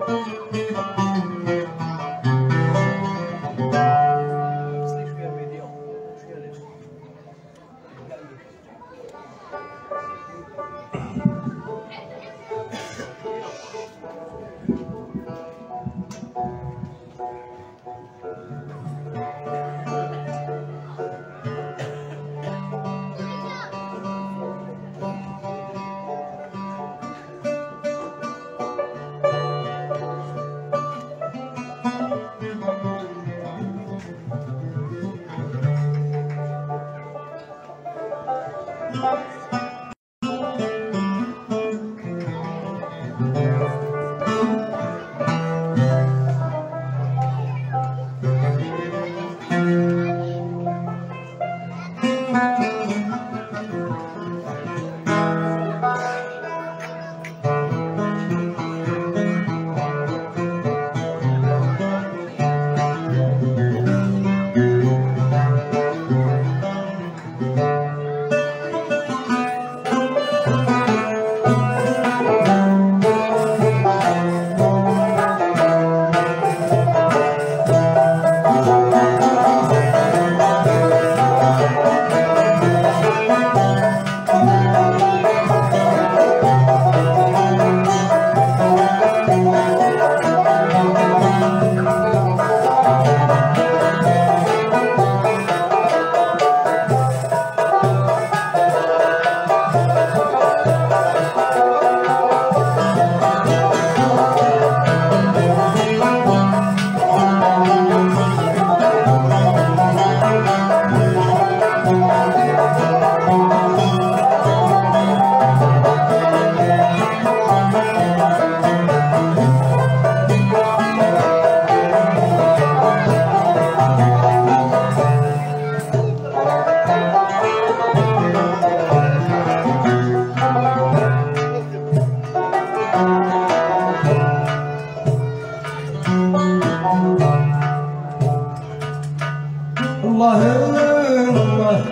الله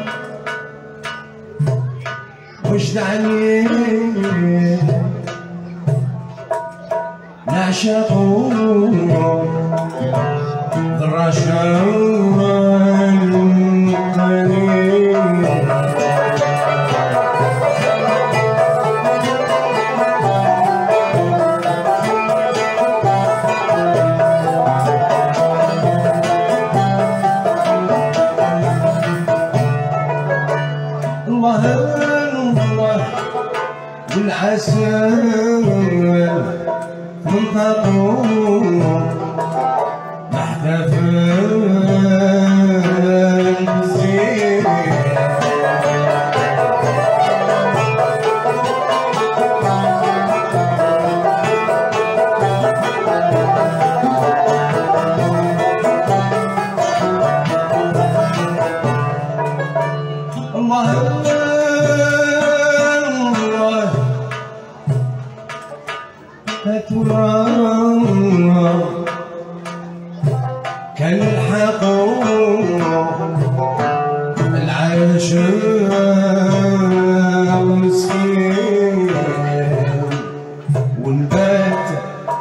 وجد عليه نعشقه الرشاوى والعسل منطقه محتفل بالزين كان الحقوق العاشق مسكين ونبات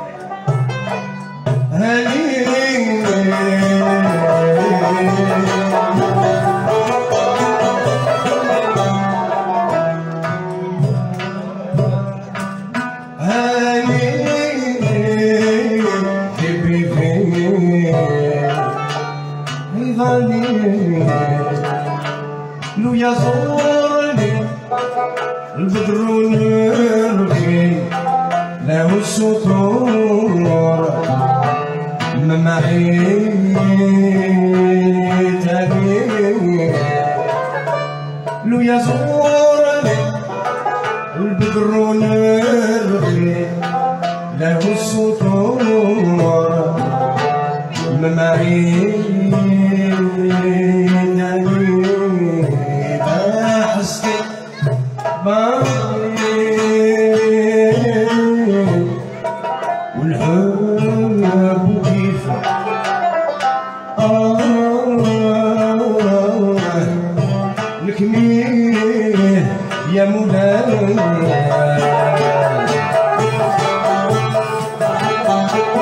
لو يزورني البدر ونرغي له السطور ما معي تاني لو يزورني البدر ونرغي له السطور ما معي والحب كيف نكميه يا مولاي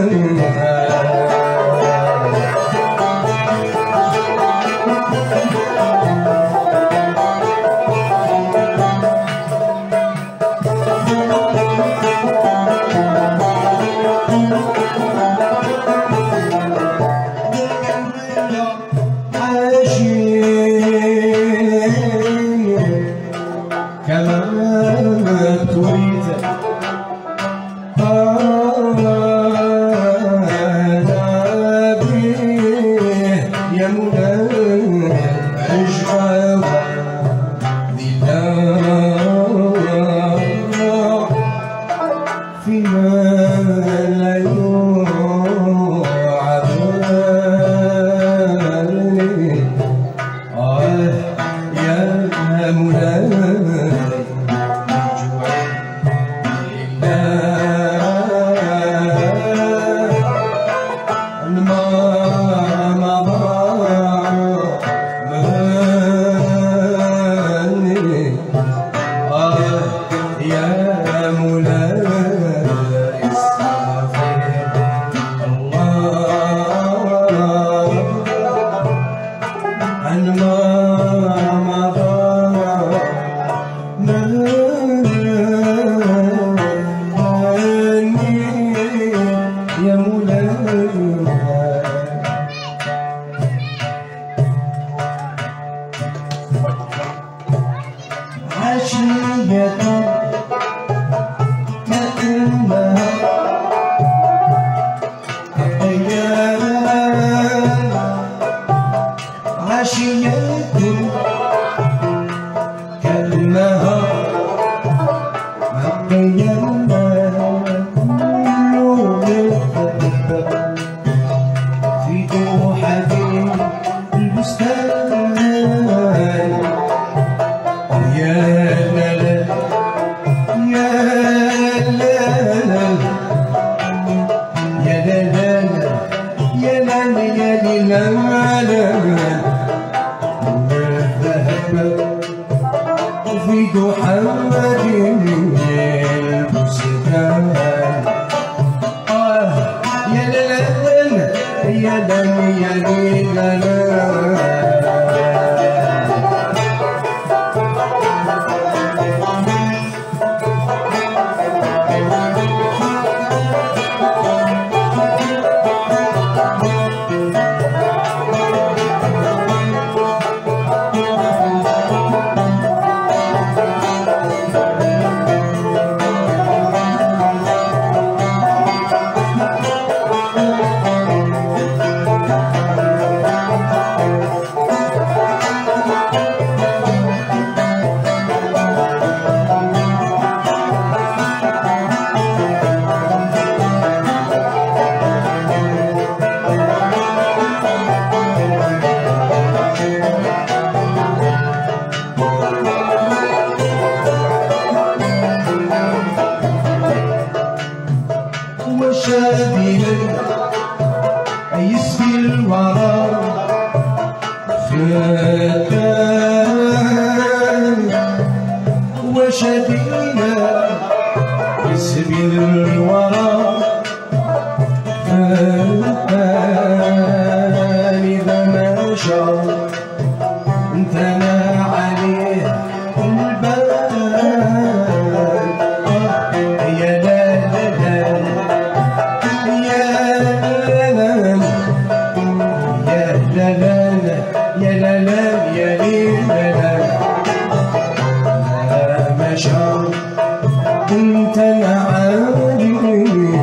انت العالي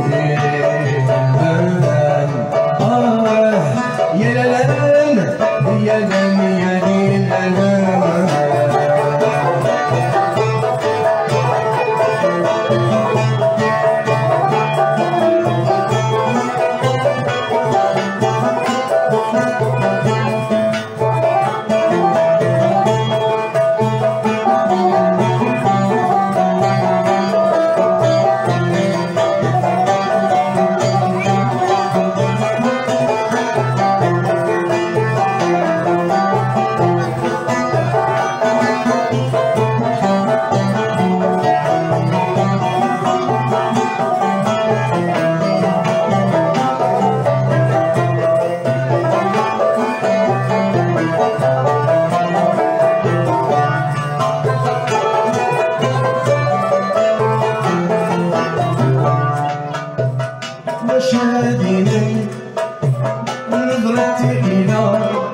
عيني نظرتي إلى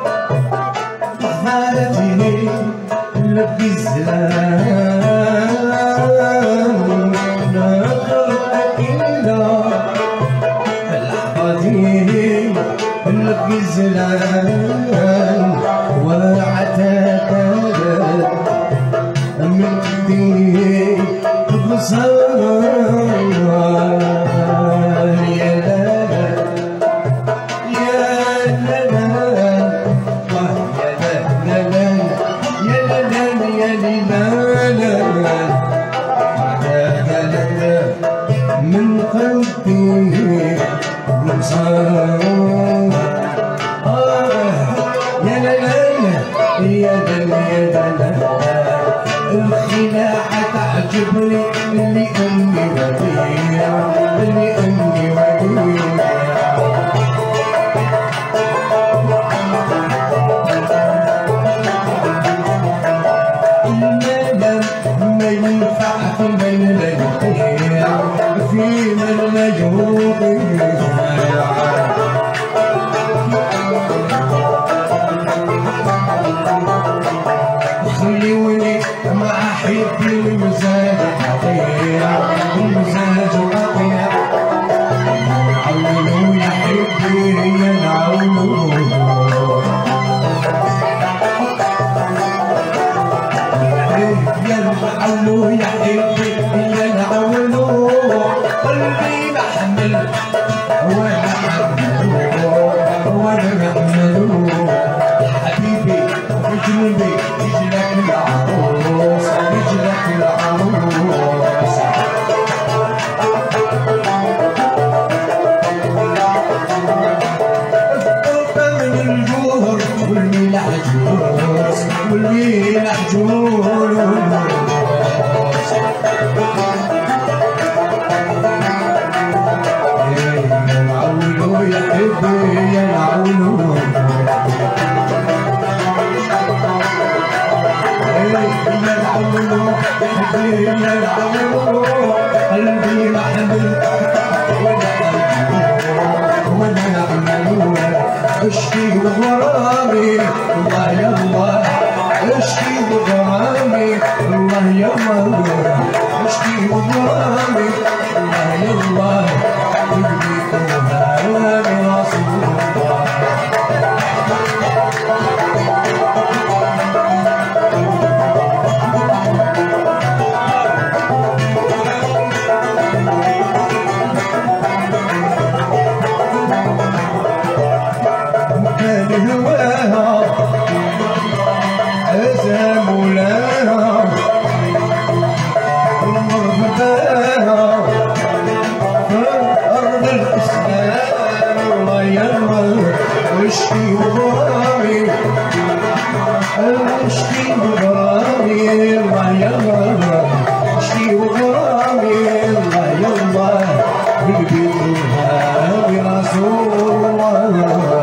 حضارتي لبي الزلام نظرتي إلى لحظتي لبي الزلام وعتاك من دي بصار يا لا من قلبي مصار يا لا يا لا الخلاعة تعجبني اللي أمي وديع اللي أمي وديع ما ينفع في من لا يطيع في من لا يطيع خليوني مع حبي المزاج قطيع المزاج قطيع عولوا يا حبي يا العولوا يا حبي يا العولو قلبي محمل وانا محملو حبيبي بجنبي رجلك العروس رجلك العروس من الجور والميلح جوز والميلح جوز يا حبي يا العولو يا العولو يا حبي يا العولو قلبي محمل وانا اعملو اشكي بغرامي الله يا الله اشكي بغرامي الله يا الله اشكي بغرامي الله يا الله اشكي بغرامي اشكي بغرامي الله يا الله اشكي بغرامي الله يا الله بالبيت الهادي رسول الله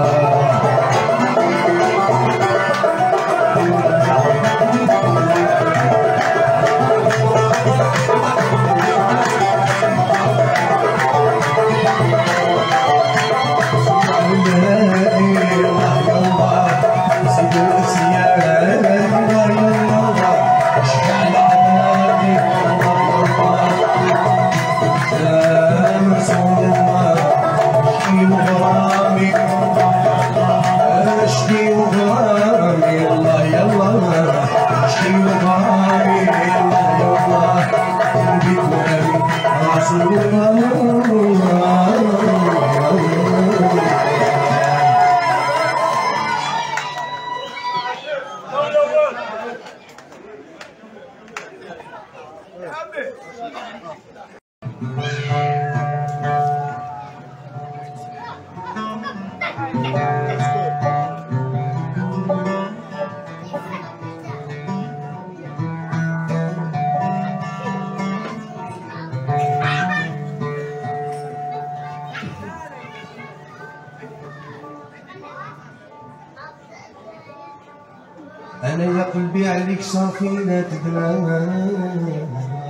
أنا يا قلبي عليك صافي لا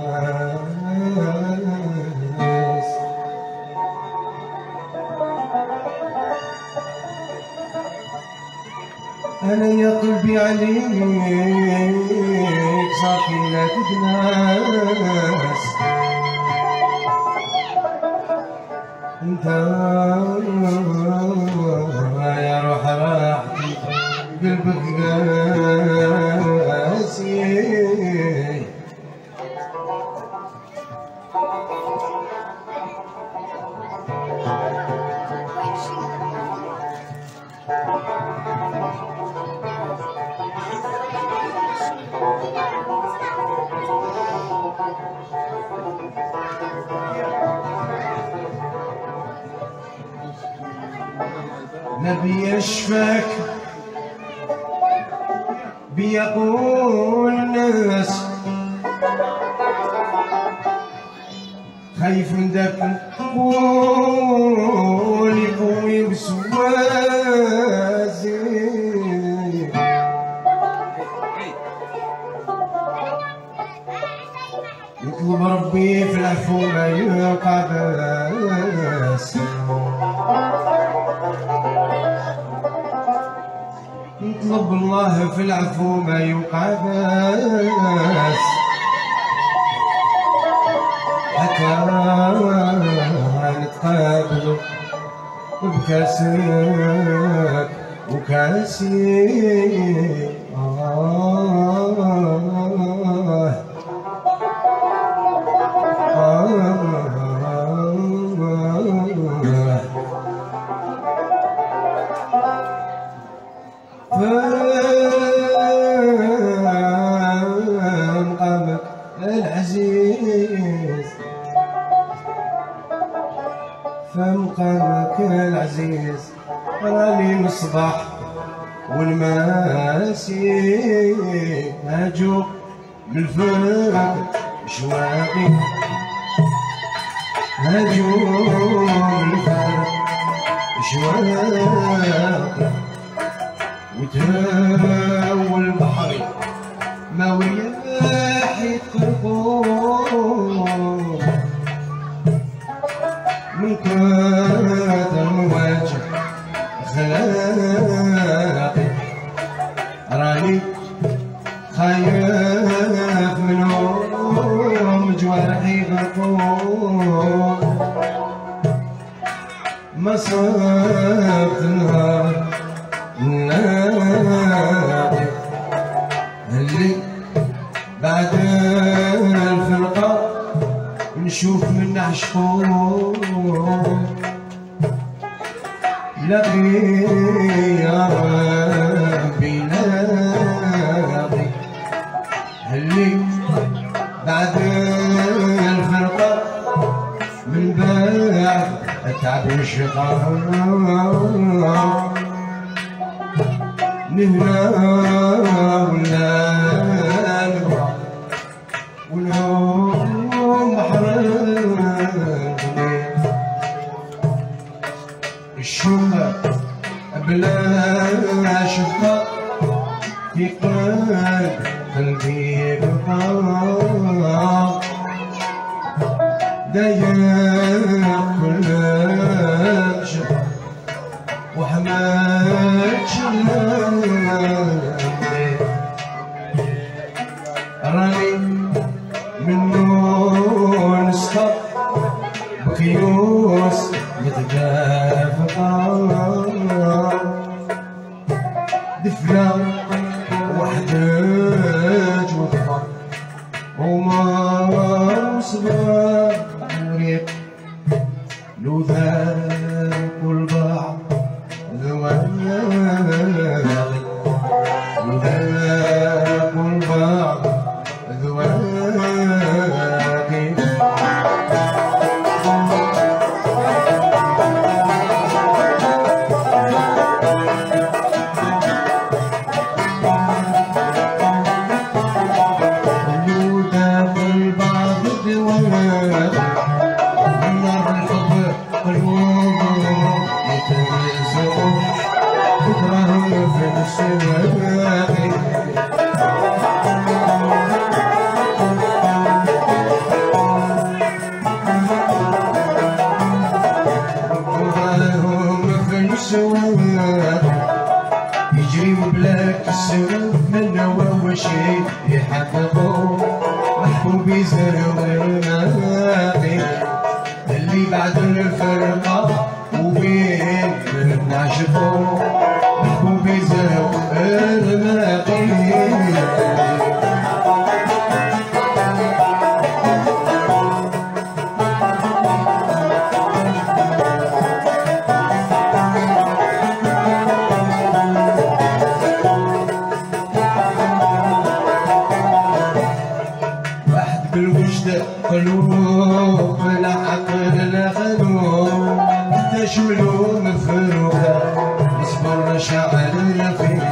تدراس أنا يا قلبي عليك صافي لا تدناس، انت يا روح راحتي قلبك قاسي. نبي يشفاك بيقول الناس، خايف من داك القبول يقوي بسوازي. يطلب ربي في العفو ما يوقع باس، نطلب الله في العفو ما يوقع باس، حتى نتقابلوا بكاسك وكاسي. فمقامك العزيز، فمقامك العزيز، راني من الصباح والماسي هاجو من الفرق شواقي، هاجو من الفرق شواقي، وتهاول بحري ما وياح يتقربون من كثر مواجه خلاقي. راني خايف منهم جوارحي يغرقون، ما صابت نهار نلاقي اللي بعد الفرقة نشوف من عشقون. لاقي يا ربي لاقي اللي بعد الفرقة من بعد التعب والشقاء نهنا ولا نبغى ونوم محرم الشوق بلا شفقة في قلبي بقى دايق كل شفقة وحماك شلالي. راني منو نسخة بكيوس متجافقة، دفلة وحداج وضفة وما صبر مريق لو ذاك والبعض ذواقي، لو ذاك والبعض ذواقي. يجري ببلاد شي يحققوا محبوبي زهر الماضي اللي بعد الفرقة وبين نعشقوا محبوبي زهر الماضي. بالوجد قلوب العقل الغلوب تشملوا مفروضة نصبر شعرنا فيه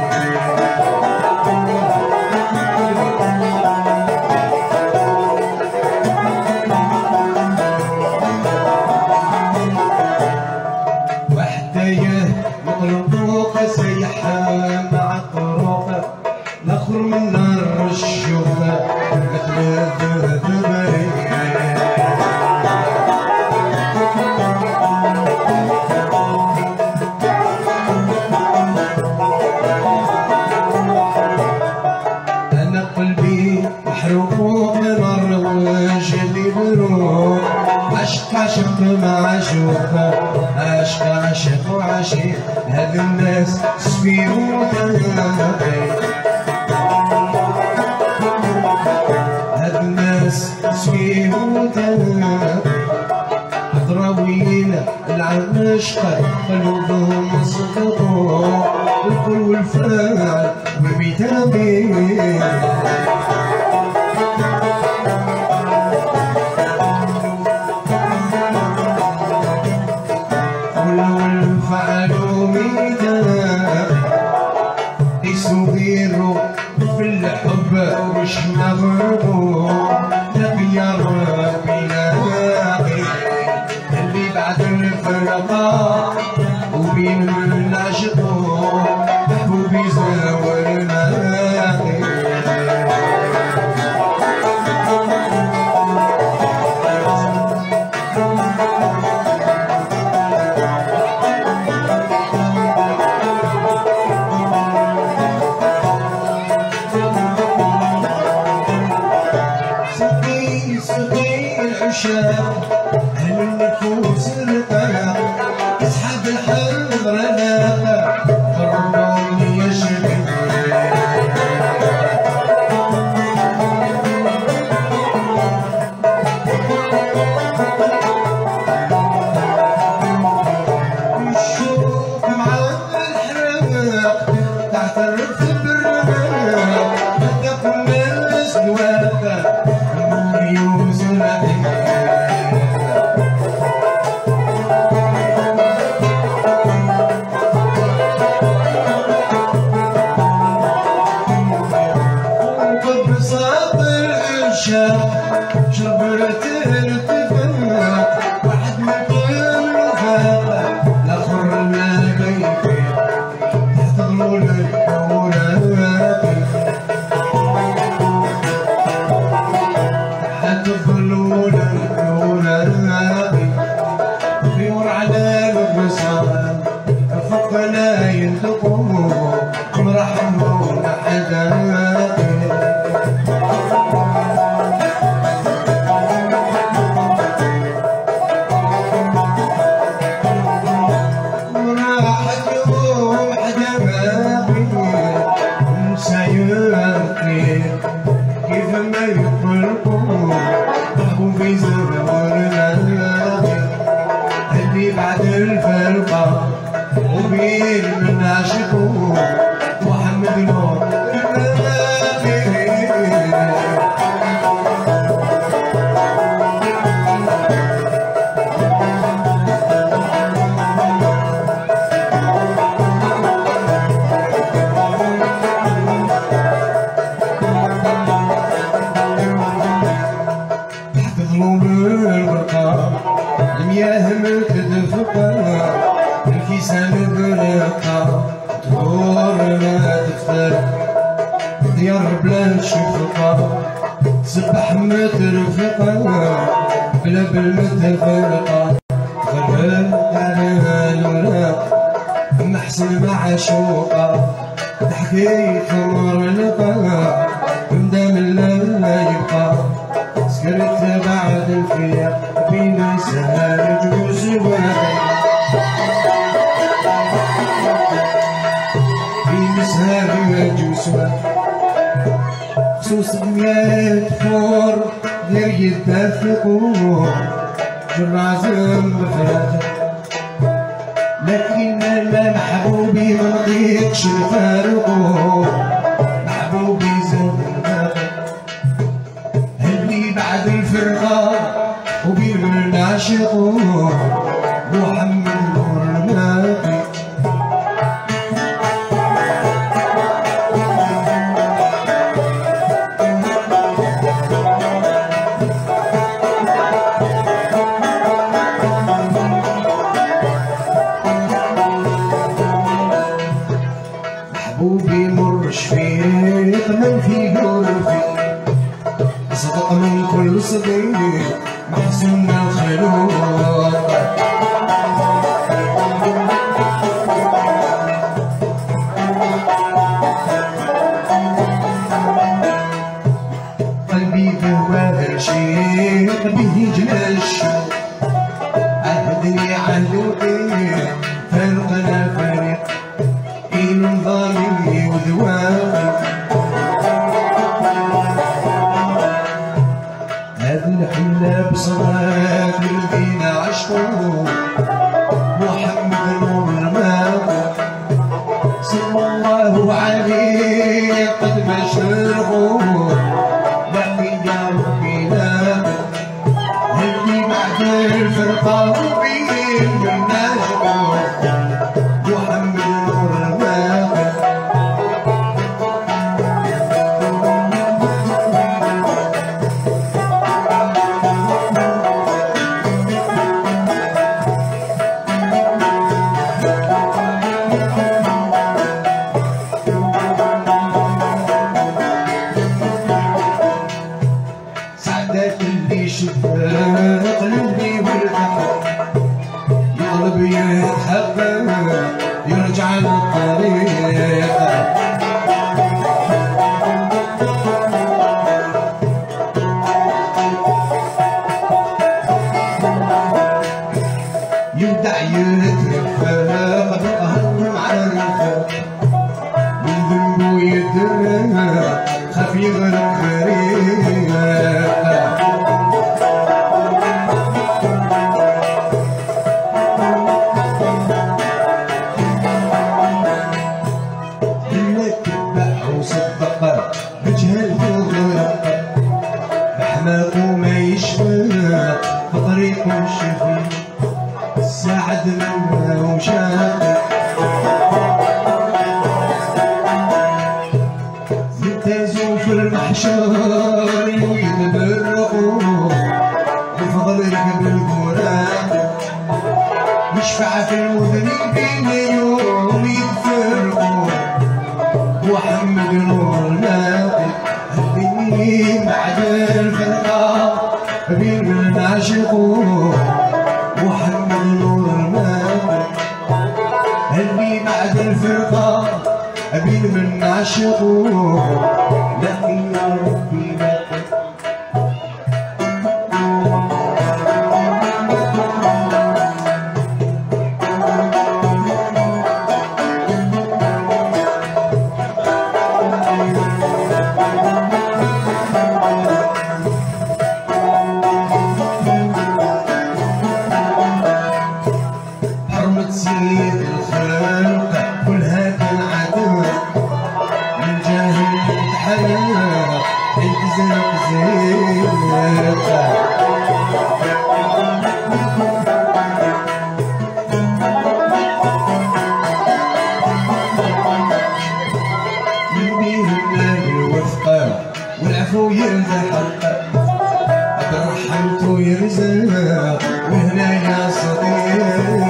وحدايه مطلوق سيحة مع الطرق نخر من نار الشوفة مثل أنا قلبي محروق مروج لي بروح عشق مع شوفة عشق وعشيق هذا الناس سفير وتناقي هاد الناس سفيه وتناقي حضراوينا العشقة قلوبهم صدقوا الكل والفاعل والبيتابي والفعل وميتابي يسويروا في الحب وش مغربو نبي يا ربي لاقي اللي بعد الفرقة وبين نعشقو محبوبي زاور ماقي. سقي العشاق أهل النفوس القلق يسحب الحب رناقة قربوني يشبه نشوف مع الحراق تحت الركب بالرماق بدك من السواقة شربت الاتفاق واحد من كل الوفاق الاخر ما بيفي يحتضنوا الاوراق يحتضنوا الاوراق طيور على الوصال فوقنا ينطقوا مرحبا حداقي كيف ما يخلقوا محبوبي زهور الألاقي اللي بعد الفرقة وبين من عشقوا محمد نور الألاقي. المياه متدفقة الكيسان برقة تدور ما تفترق ديار بلا شفقة تسبح مترفقة بلا بالمتفرقة غرق على الوراق محسن معشوقة تحكي ثمر لقاء سكرت بعد الفيا بين سهارج وزواج بين سهارج وزواج خصوص مية فور دير يتفقوا جرعزم بفراته لكن انا محبوبي مرضيتش نفارقه محبوبي زاد هلي بعد الفرقة وبين نعشقه محمد نور الماضي محبوبي مر شفيق من في قلبي صدق من كل صديق محزون الخلوق قلبي بوادر شيق به جلاش عهدني عهدوكي فرقنا فريق إن ظالمي وذواقي هذه الحلة بصلاة الذين عشقوا محمد نور الماضي صلى الله عليه قد بشره لكن يا ربي لا هلي بعد الفرقة وبين النجوى محمد نور الماضي سعدات اللي شفاق قلبي والبحر يغلب يتحقق يرجع للطريق يبدع يترفق بقهر معرفة من ذنبه يترفق خاف يغرق غريق وما يشفى بطريق الشفي ساعد منها وشاف يمتازوا في المحشر ويتبرقوا بفضل ركب القرآن يشفع في المذنبين يوم يتفرقوا محمد نور الماضي هديني بعد الفرقة بين العاشقون محمد نور الماضي هدي بعد الفرقة بين العاشقون لكن يا ربي لا سيد الخلق كلها كالعدو من جاهل الحياة التزام زينك من بيه الله الوفقة والعفو يرزق رحمت يرزق وهنا يا صديق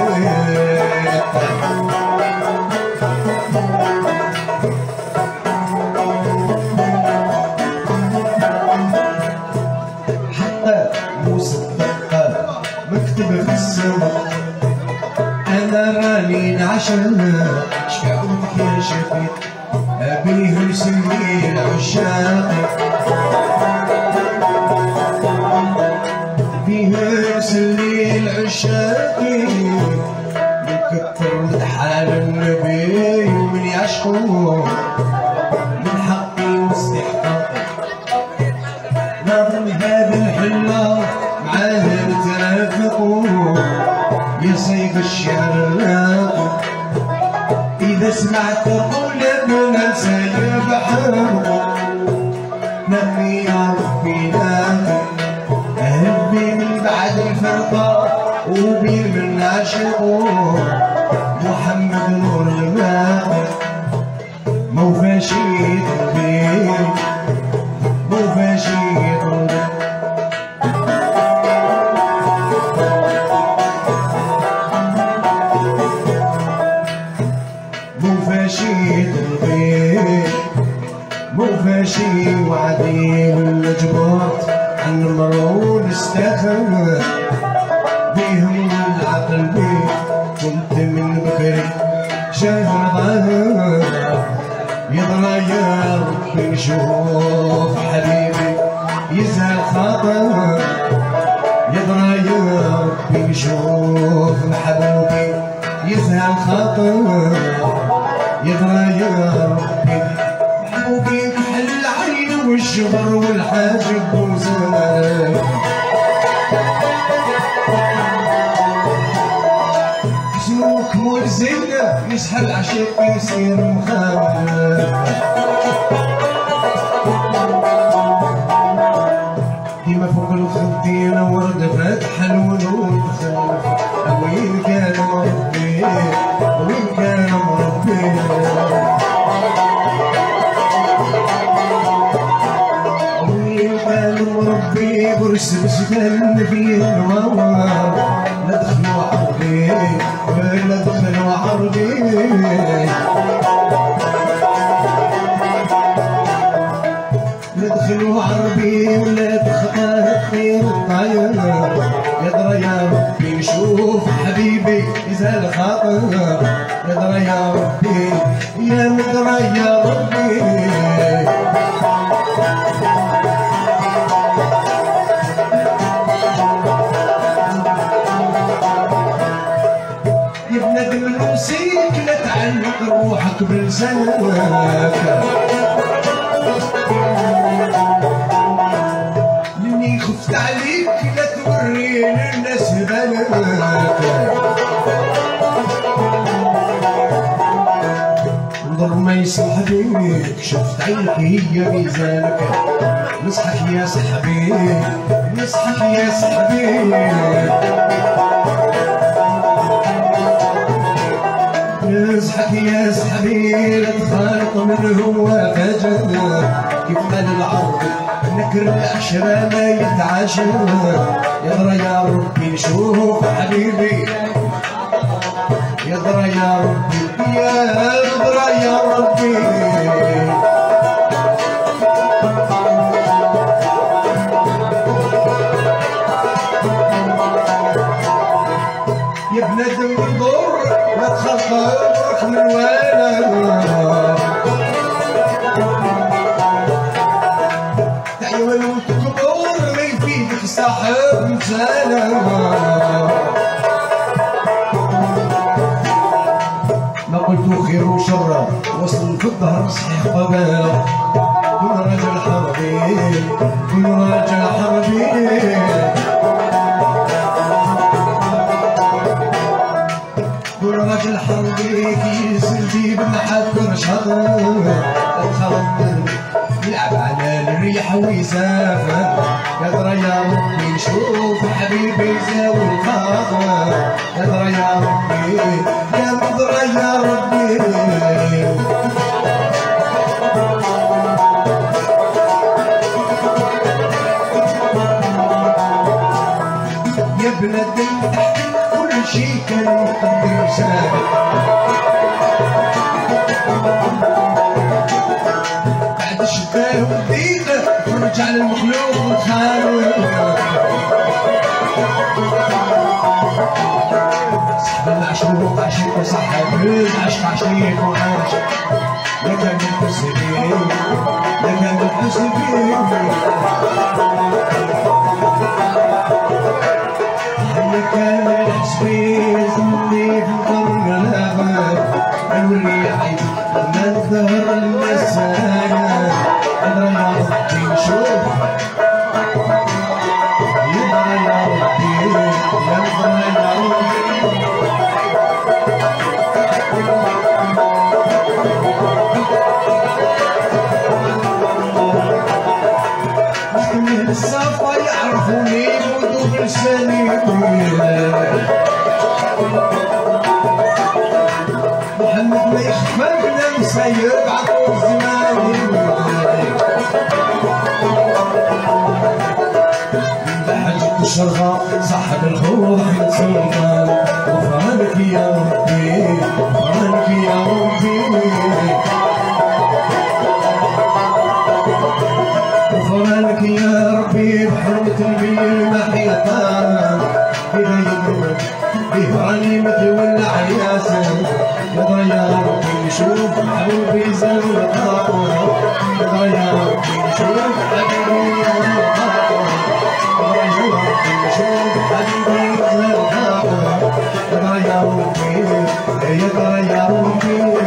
حتى مصدقة مكتب في السماء أنا راني عشان شفعتك يا شفيق أبيه يسمي العشاق الليل عشاقي من كتر مدحان النبي ومن يعشقو من حقي واستحقاقي ناظم هذا الحلة معاه نترافقو يا صيغ الشعر الراقي إذا سمعت قولنا نسايا بحر نقي يا ربي ناقي هبي من بعد الفرقة وبين من عاشقو محمد نور الباقي موفاش يطلبي موفاش يطلبي موفاش يطلبي موفاشي وعدي ولا جبرت عن مرون استخر بيهم العقل بي كنت من بكري شهر ظهر يضرى يا ربي نشوف حبيبي يزهى الخاطر يضرى يا ربي نشوف محبوبي يزهى الخاطر يضرى يا ربي محبوبي كحل العين والشبر والحاجب وزمان سلوك مرزقنا يسحب عشيق يصير مخالف ديما فوق الخدين ورد فاتحة الورود خالف وين كان مربي وين كان مربي وين كان مربي برس بسكن في النوار لا دخلوا عربي لا دخلوا عربي ندخلوا عربي ولا تخطى خير الطير يدرى يا ربي نشوف حبيبي يزال خاطر يدرى يا ربي يا مدرى يا ربي يا بنادم نوصيك لا تعلق روحك بلسانك لاني خفت عليك لا توري للناس بناتك انظر ما يصلح بيك شفت عينك هي ميزانك نصحك يا صاحبي نصحك يا صاحبي نصحك يا صاحبي لا تخالط من هو فجر كيف قال العرب نكر العشرة ما يتعاشر يدرى يا ربي نشوف حبيبي يدرى يا ربي يدرى يا ربي يا بنادم انظر لا تخاف من الوالد تعيون وتكبر ما يفيدك صاحب مسالم ما قلت خير وشر وصل في الظهر صحيح قباله كل راجل حربي كل راجل حربي كل راجل حربي كيسلبي بالحق شطر الخلط يلعب على الريح ويسافر يدرى يا ربي نشوف حبيبي يزاوي الخاطر يدرى يا ربي يدرى يا ربي يا بنادم كل شي كان مقدر سابق بعد الشباب ودينا فرج على المخلوق والخالق صاحب المعشوق عشيق وصاحب العشق عشيق وعاشق يا كان الحسن فيه يا كان الحسن فيه كامل حسبي زمني في القرن الأغلب نوري عيد ما نظهر المسانة أدرى يا ربي نشوف يدرى يا ربي يدرى يا ربي الصفا يعرفوني ودوب لساني محمد ما يخفى بلا مسير عطول زماني حجة الشرغة صاحب الخوف من سلطان غفرانك يا ربي غفرانك يا ربي غفرانك يا ربي بحرمة البي محيطان بلا يدرك به غنيمة ولا عياسة يدرى يا ربي نشوف حبيبي زل القاطر يدرى يا ربي نشوف حبيبي زل القاطر يدرى يا ربي نشوف حبيبي زل القاطر يدرى يا ربي يدرى يا ربي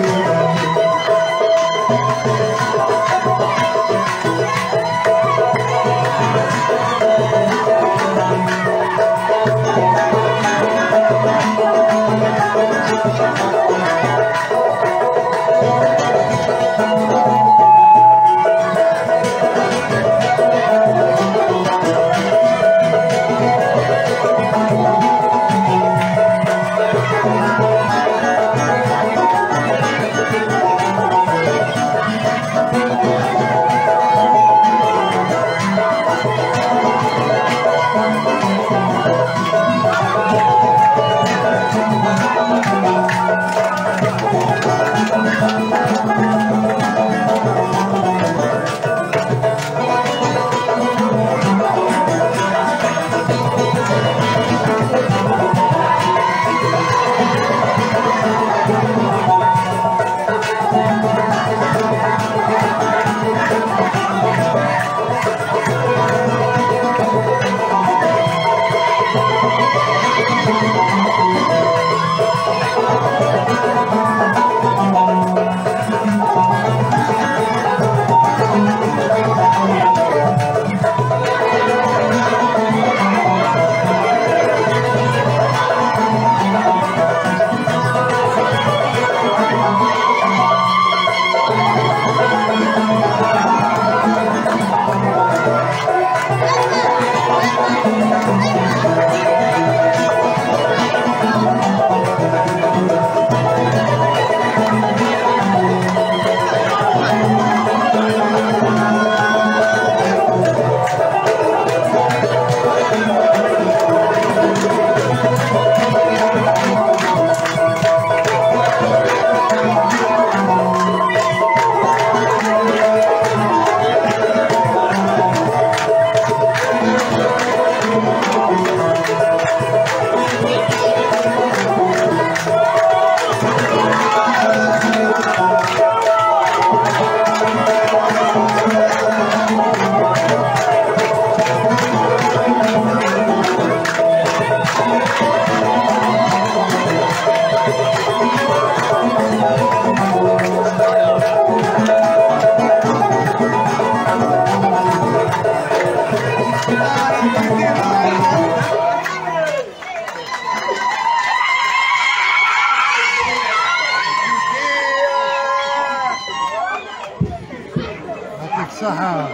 صحة.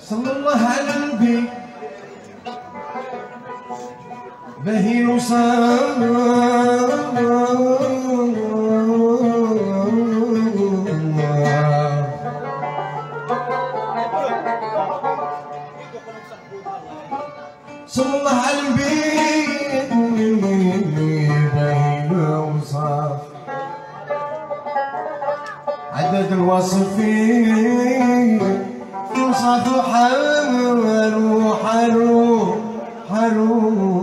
صلى الله على النبي باهي وصار صلى الله على النبي باهي وصار عدد الوصفين وصف حال وحلو حلو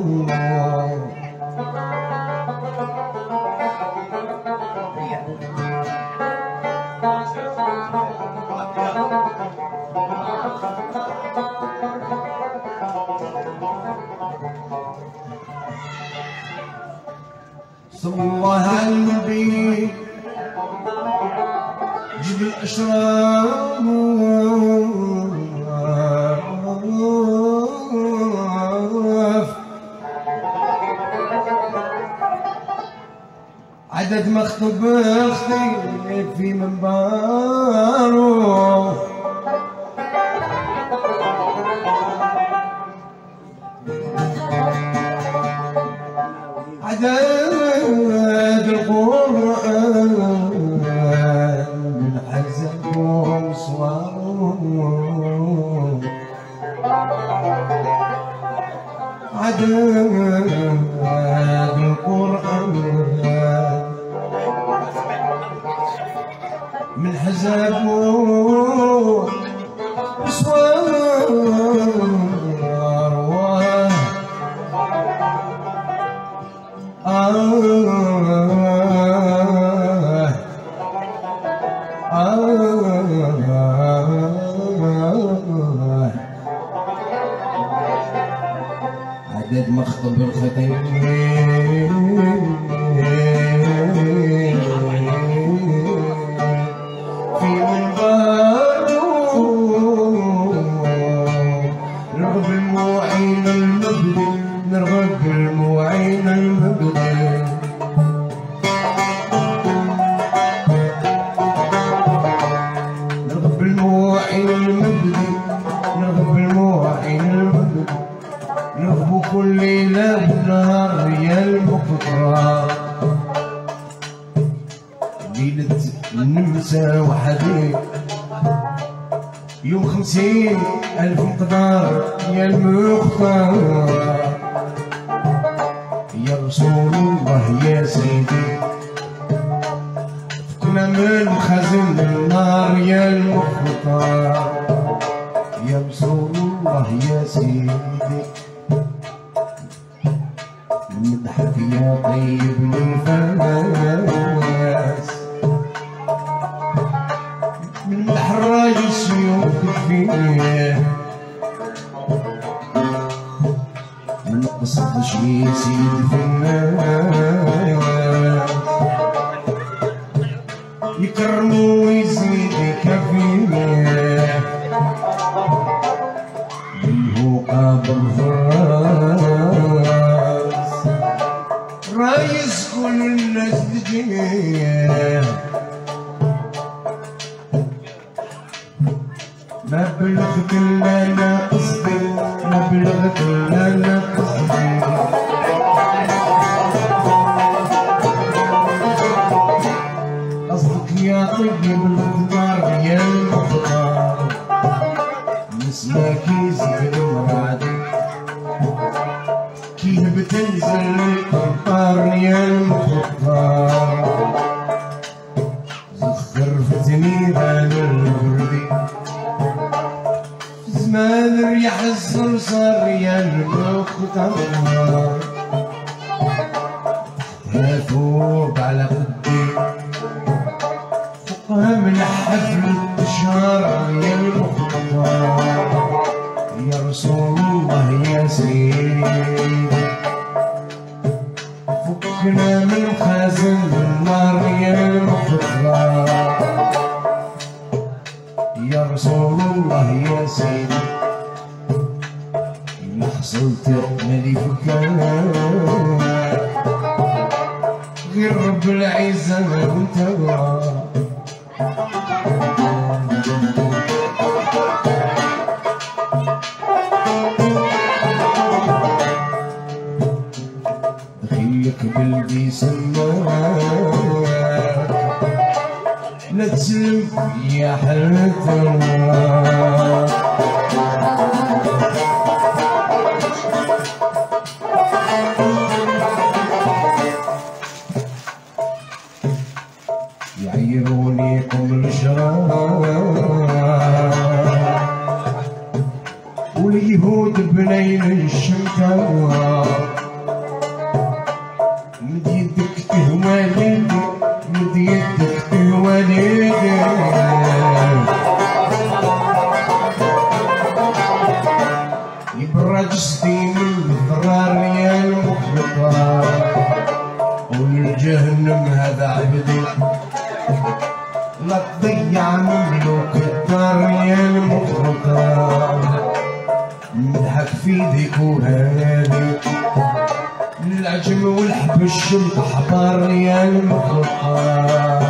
صلى الله على النبي جيب الأشراف عدد مخطوب اختي في منبره عدد القرآن من حزن وصواره عدد القرآن من حزن وصواره عدد مخطب الخطيب في منبره نرغب الموعين المبدي نرغب الموعين المبدي نرغب الموعين المبدي نرغب الموعين المبدي نرغب كل ليلة بالنهار يا المقطرة ليلة النمسا وحديد يوم 50,000 مقدار يا المختار يا رسول الله يا سيدي فكنا من خزن النار يا المختار يا رسول الله يا سيدي مدحك يا طيب الفاس من الحراج السيوف فيه من قصد شي سيد في الناس يكرمو ويزيد كفيه منه قابل فراس رايز كل الناس تجيه ما بلغت الا انا قصدي ما بلغت الا انا قصدي قصدك يا طيب الغدار يا المختار نسمعك يزيد المرادي كي بتنزل القمطار يا المختار زخر فتني بال البردي زمان ريح الصرصار يا المختار هاتوب على قدي فوقها من حفل الشهر يا المختار يا رسول الله يا سيدي فكنا من خازن النار يا المختار يا رسول الله يا سيدي ما حصلت مالي فكان غير رب العزة وانت وتسلم يا حلتنا يعيروني قبل شراب واليهود بنين الشمتان مد يدك تهوالي مد يدك تهوالي يبرى جسدي من الضرار يا المخلطة والجهنم هذا عبدي لا تضيع مملوك الدار يا المخلطة نضحك في ذيك وهذيك العجم والحبش الأحبار يا المخلطة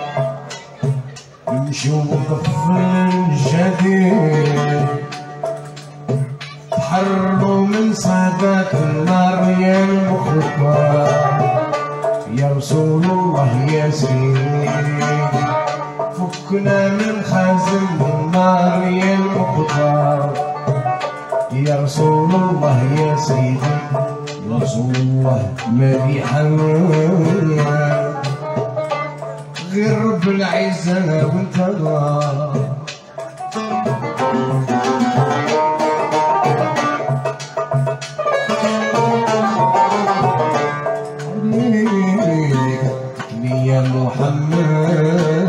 يمشوا طفل جديد تحرروا من صهدات النار يا المخلطة يا رسول الله يا سيدي فكنا من خازن النار يا المخلطة يا رسول الله يا سيدي يا رسول الله مديحا غير بالعزة وانت يا محمد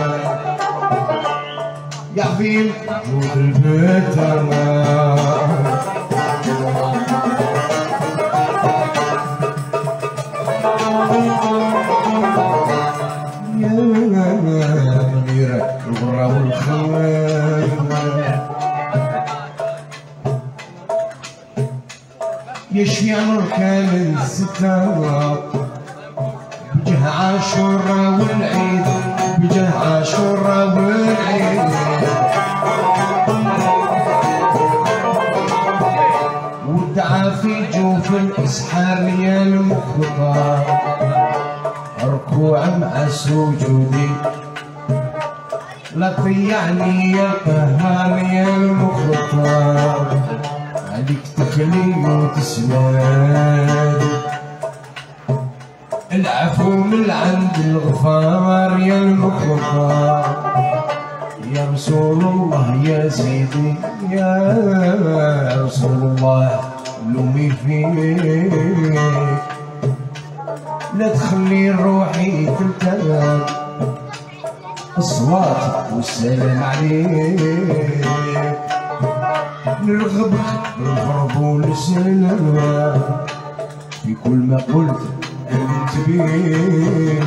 يا عظيم جود البتر الغرة والخوان يشفي أركان الستار بجه عاشوراء والعيد بجه عاشوراء والعيد ودعا في جوف الإسحار يا المخلطة ركوع مع سجودي لا تضيعني يا قهار يا المخلطة عليك تكلي وتسلم العفو من عند الغفار يا المخلطة يا رسول الله يا سيدي يا رسول الله لومي فيك لا تخلي روحي تلتهب الصلاة والسلام عليك نرغبك بالغرب والسلام في كل ما قلت انت بيه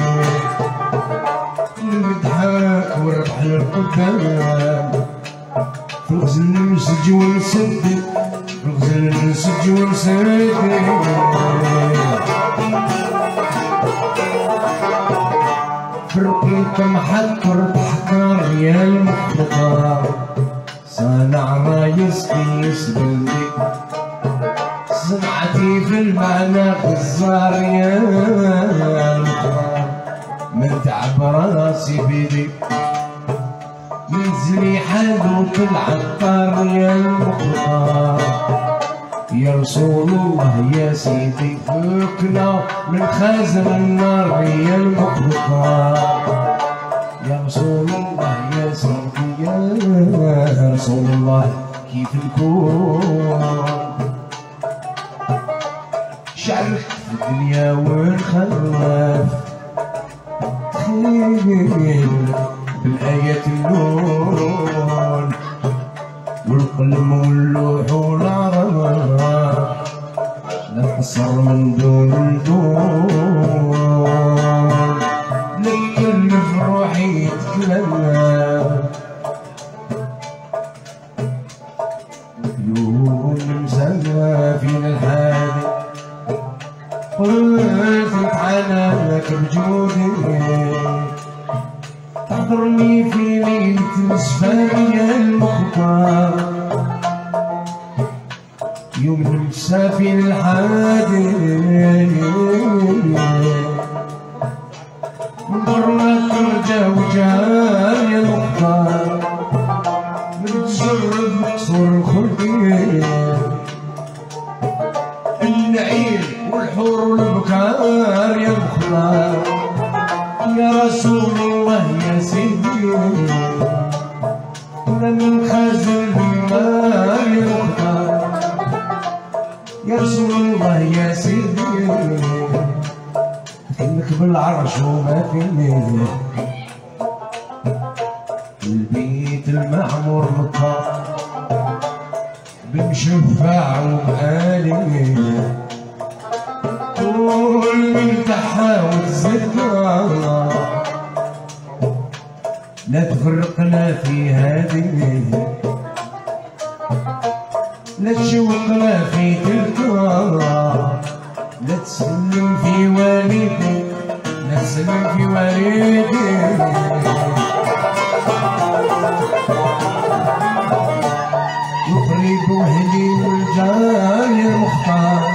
نضحك والربح للقدام في الغزل نسج ونسدد في الغزل نسج ونسدد فرقيت محكر تحكر يا المخلطة صانع رايس قيس بلدي صنعتي في المعنى غزار يا المخلطة من تعب راسي بيدي ينزلي حدوك العطار يا المخلطة يا رسول الله يا سيدي فكنا من خازن النار يا المخلطة يا رسول الله يا سيدي يا رسول الله كيف نكون شعرك في الدنيا ونخلف تخيل بالآيات اللون والقلم واللوح والعرب نحصر من دون دون ليل في روحي يتكلم يوم مسلى فينا الحادي قلت اتعلمك بجودي تحضرني في ليلة الصفايا المختار يوم نمسافي الحادي من برا ترجع وجهك من خازن النار يا مختار يا رسول الله يا سيدي انك بالعرش وما فيني البيت المعمور مطار بمشفع وبآلي كل من تحاول زدنا لا تفرقنا في هذه لا تشوقنا في تلك لا تسلم في والدي لا تسلم في والدي يقرب وهدي والجاي المختار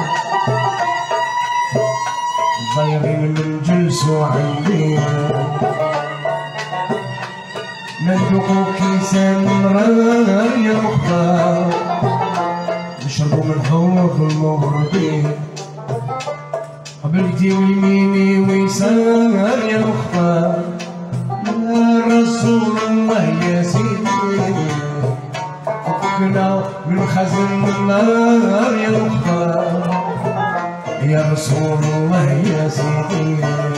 ضايعين من جلسوا عندي مندوق كيسان مرار يا مختار نشربوا من حوض المغربي قبلتي ويميني ويسار يا مختار يا رسول الله يا سيدي فكنا من خزن النار يا مختار يا رسول الله يا سيدي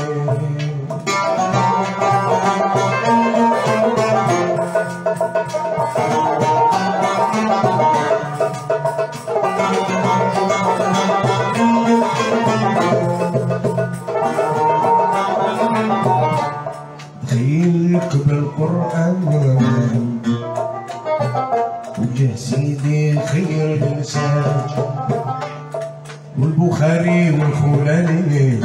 خيلك بالقرآن وجه سيدي خير الإنسان والبخاري والخولاني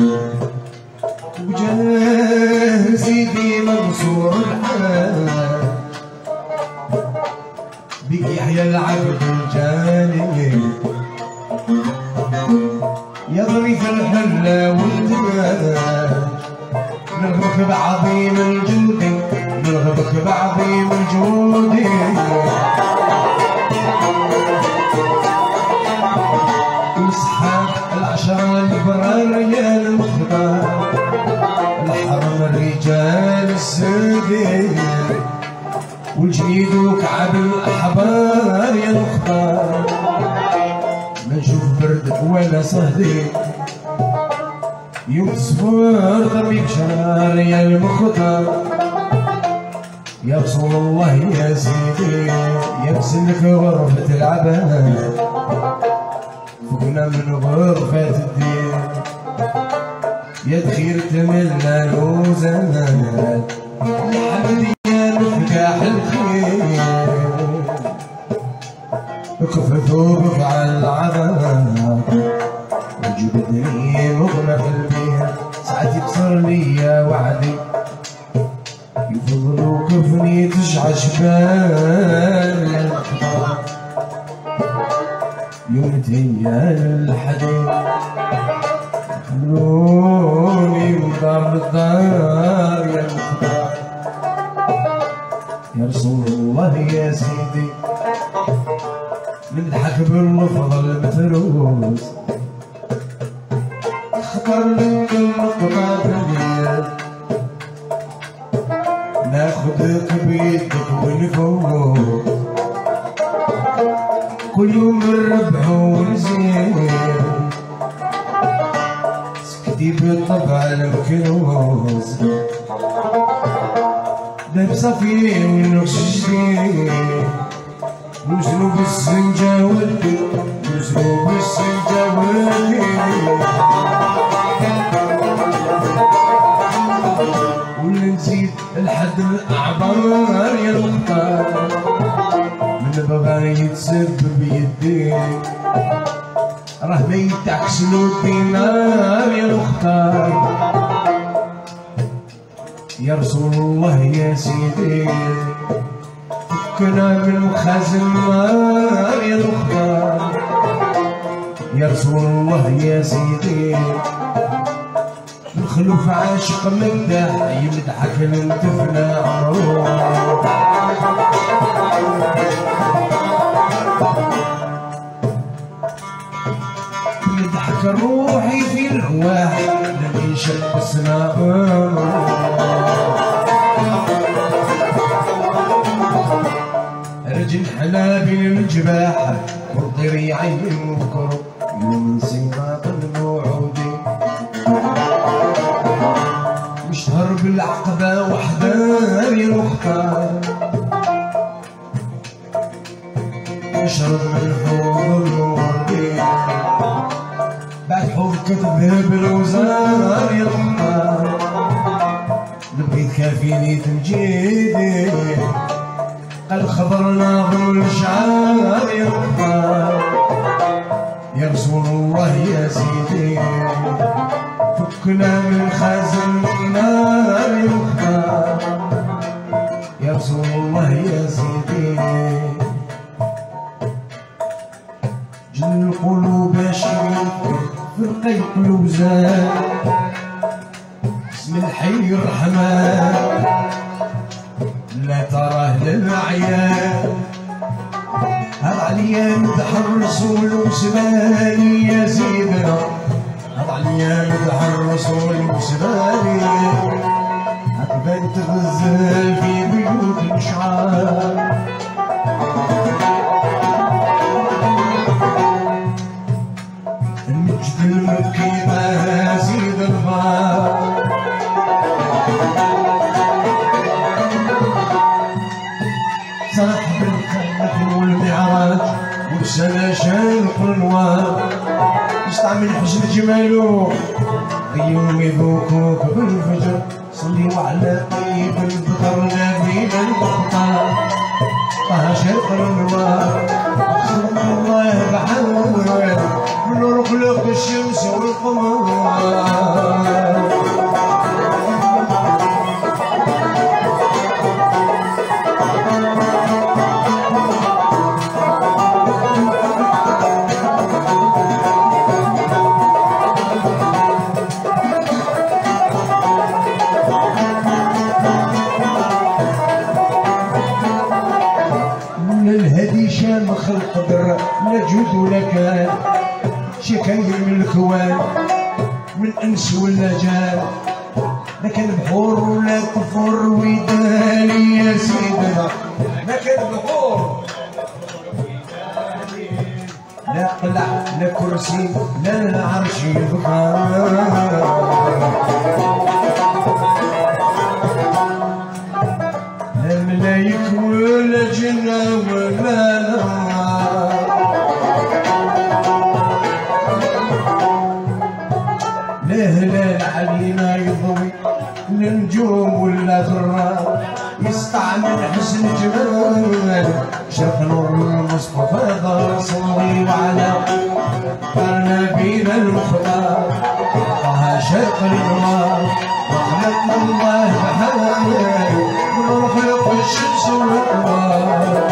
وجه سيدي منصور الحال بك يحيى العبد الجاني يضري في الحلة والتاج نرغبك بعظيم الجود نرغبك بعظيم الجود وصحاب العشرة البرار يا المختار الحرم الرجال السدير والجنيد وكعب الأحبار يا المختار ما نشوف برد ولا صهدي يوم صفر ضربي بشرار يا المختار يا رسول الله يا سيدي يرسلك غرفة العباد فكنا من غرفة الدين يا دخيل تملنا الوزان يا حمدي يا مفتاح الخير اكف ثوبك على العذاب وجبدني مغمى قلبي ساعات يكسر لي وعدي يفضل كفني تشعش بال الأخبار يوم تهيال الحديد خلوني من دار للدار يا المختار يا رسول الله يا سيدي نضحك باللفظ المتروس خطر لك المقطع باليد ناخدك بيدك ونفوق كل يوم الربح ونزيد سكتي بالطبع المكنوز داب صفي ونقش جديد نوزنو بالسنجة والدي نوزنو بالسنجة والدي ولا نزيد لحد الأعبار يا المختار من بغى يتسبب يدي راه ما يتعكسلو الدينار يا المختار يا رسول الله يا سيدي فكنا من خازن النار يا المختار يا رسول الله يا سيدي الخلوف عاشق مدح يمدحك ننتفنى عمره مدحك روحي في الرواح لم يشق السماء جنحنا بين الجباح والطير يعين وكرب من سباق الموعودين مشهر بالعقبة وحدة المختار يشرب من حوض الوردين بعد حوض كتبها بالوزار يطحر لبغيت كافيني تمجيدي قال خبر ناظر الشعار يطحر يا رسول الله يا سيدي فكنا من خازن النار يطحر يا رسول الله يا سيدي جن القلوب شريك في القيق الوزان اسم الحي الرحمن لا تراه للعيان هذا عليا مدح الرسول وسباني يا سيدنا هذا عليا مدح الرسول وسباني هتبان تغزل في بيوت الاشعار المجد المبكي مزيد الغار صاحب الخلق والمعراج وسنة شالق الانوار يستعمل حسن جماله يوم يذوقوك بالفجر صليوا على طيب البطر نبينا المختار طه شالق الانوار خلق الله بحول من نور خلق الشمس والقمر الهدي شام خلق در لا جود ولا كان شكاين من الكوان من انس ولا جان لا كان بحور ولا كفر ويداني يا سيدنا لا كان بحور لا قلع لا كرسي لا العرش يبقى لا ملايك ولا جنة ولا نار لا هلال علينا يضوي لا نجوم ولا غرار يستعمل حسن جمال شاف نور المصطفى ظهر صلي وعلى نبينا المختار طه شرق الانوار وخلق الله بحال ونور خلق الشمس والقمر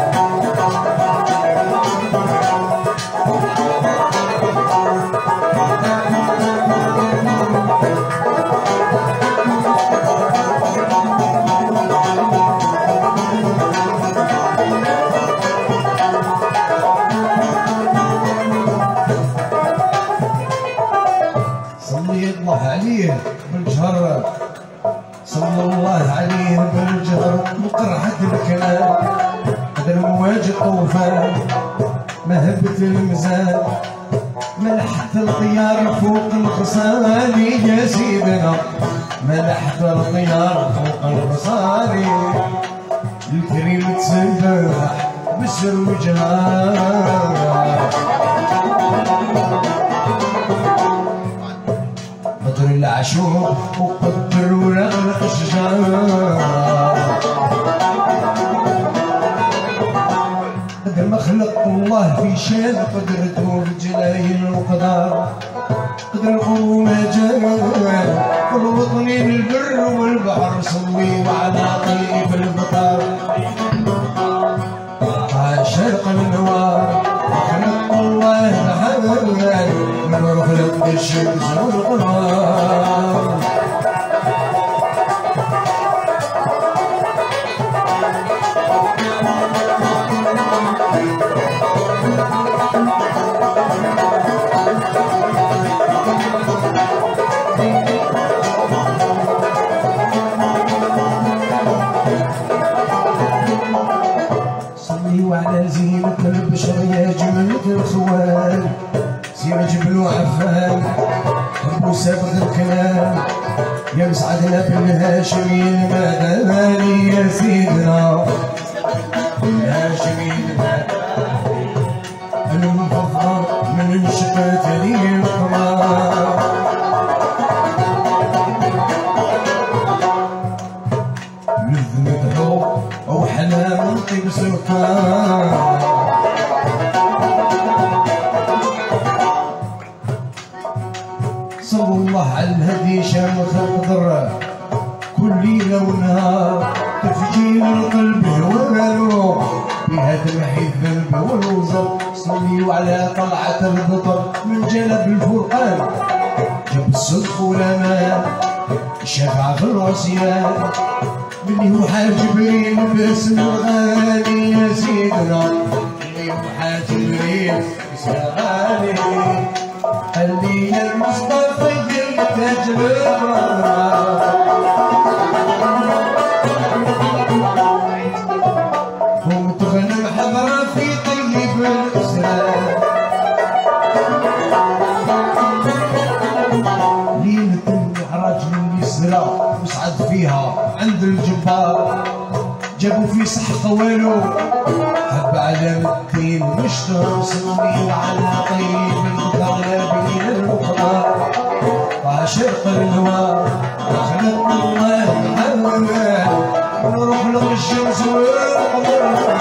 صلي الله عليه بالجهر صلى الله عليه بالجهر مقرحة الكلام هذا المواج الطوفان مهبة المزان ملحة الطيار فوق الخصال يا سيدنا ملحة الطيار فوق الخصال الكريم تسبح بسر وجهار بدر العشوق وقدر ورق الشجار قدر ما خلق الله في شان قدرته بجلايل القدر قدر وما جمال كل وطني البر والبحر صوي وعلى طيب البطر شرق النوار خلق الله بحال من خلق الشمس والقمر Thank you. بشر يا جملة الخوان سير جبل وعفان حب وسابق الكلام يا مسعدنا بالهاشمين المداني يا سيدنا الهاشمين المداني المفضل من شقة لي القمر لذمة حب أو حلام طيب سكان صلوا الله على الهدي شام خلق ضره كل ليلة ونهار تفجير القلب وماله بها تمحي الذنب والوزر صليوا على طلعة البطر من جلب الفرقان جاب الصدق والامان الشفاعة في العصيان من يوحى جبريل باسم الغالي يا سيدنا من يوحى جبريل باسم الغالي خلينا المصطفى تجربة ومتغنم حضرة في طيب الإسلام ليلة المعراج من يسرى مسعد فيها عند الجبار جابوا في سحق والو حب علام الدين واشتهر صلي على طيب الغلابين المختار وعشق الهوى وخلق الله محمد ونروح لك الشمس والقمر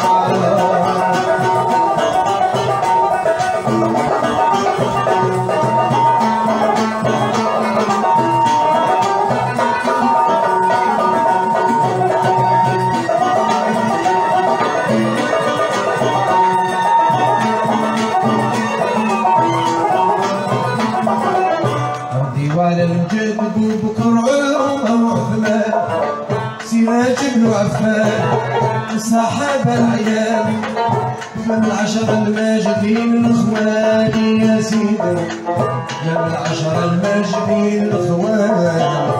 وعلى الجد بكر عمر وعثمان سراج بن عفان الصحابة العيان من العشرة الماجدين الإخوان يا سيدنا من العشرة الماجدين الإخوان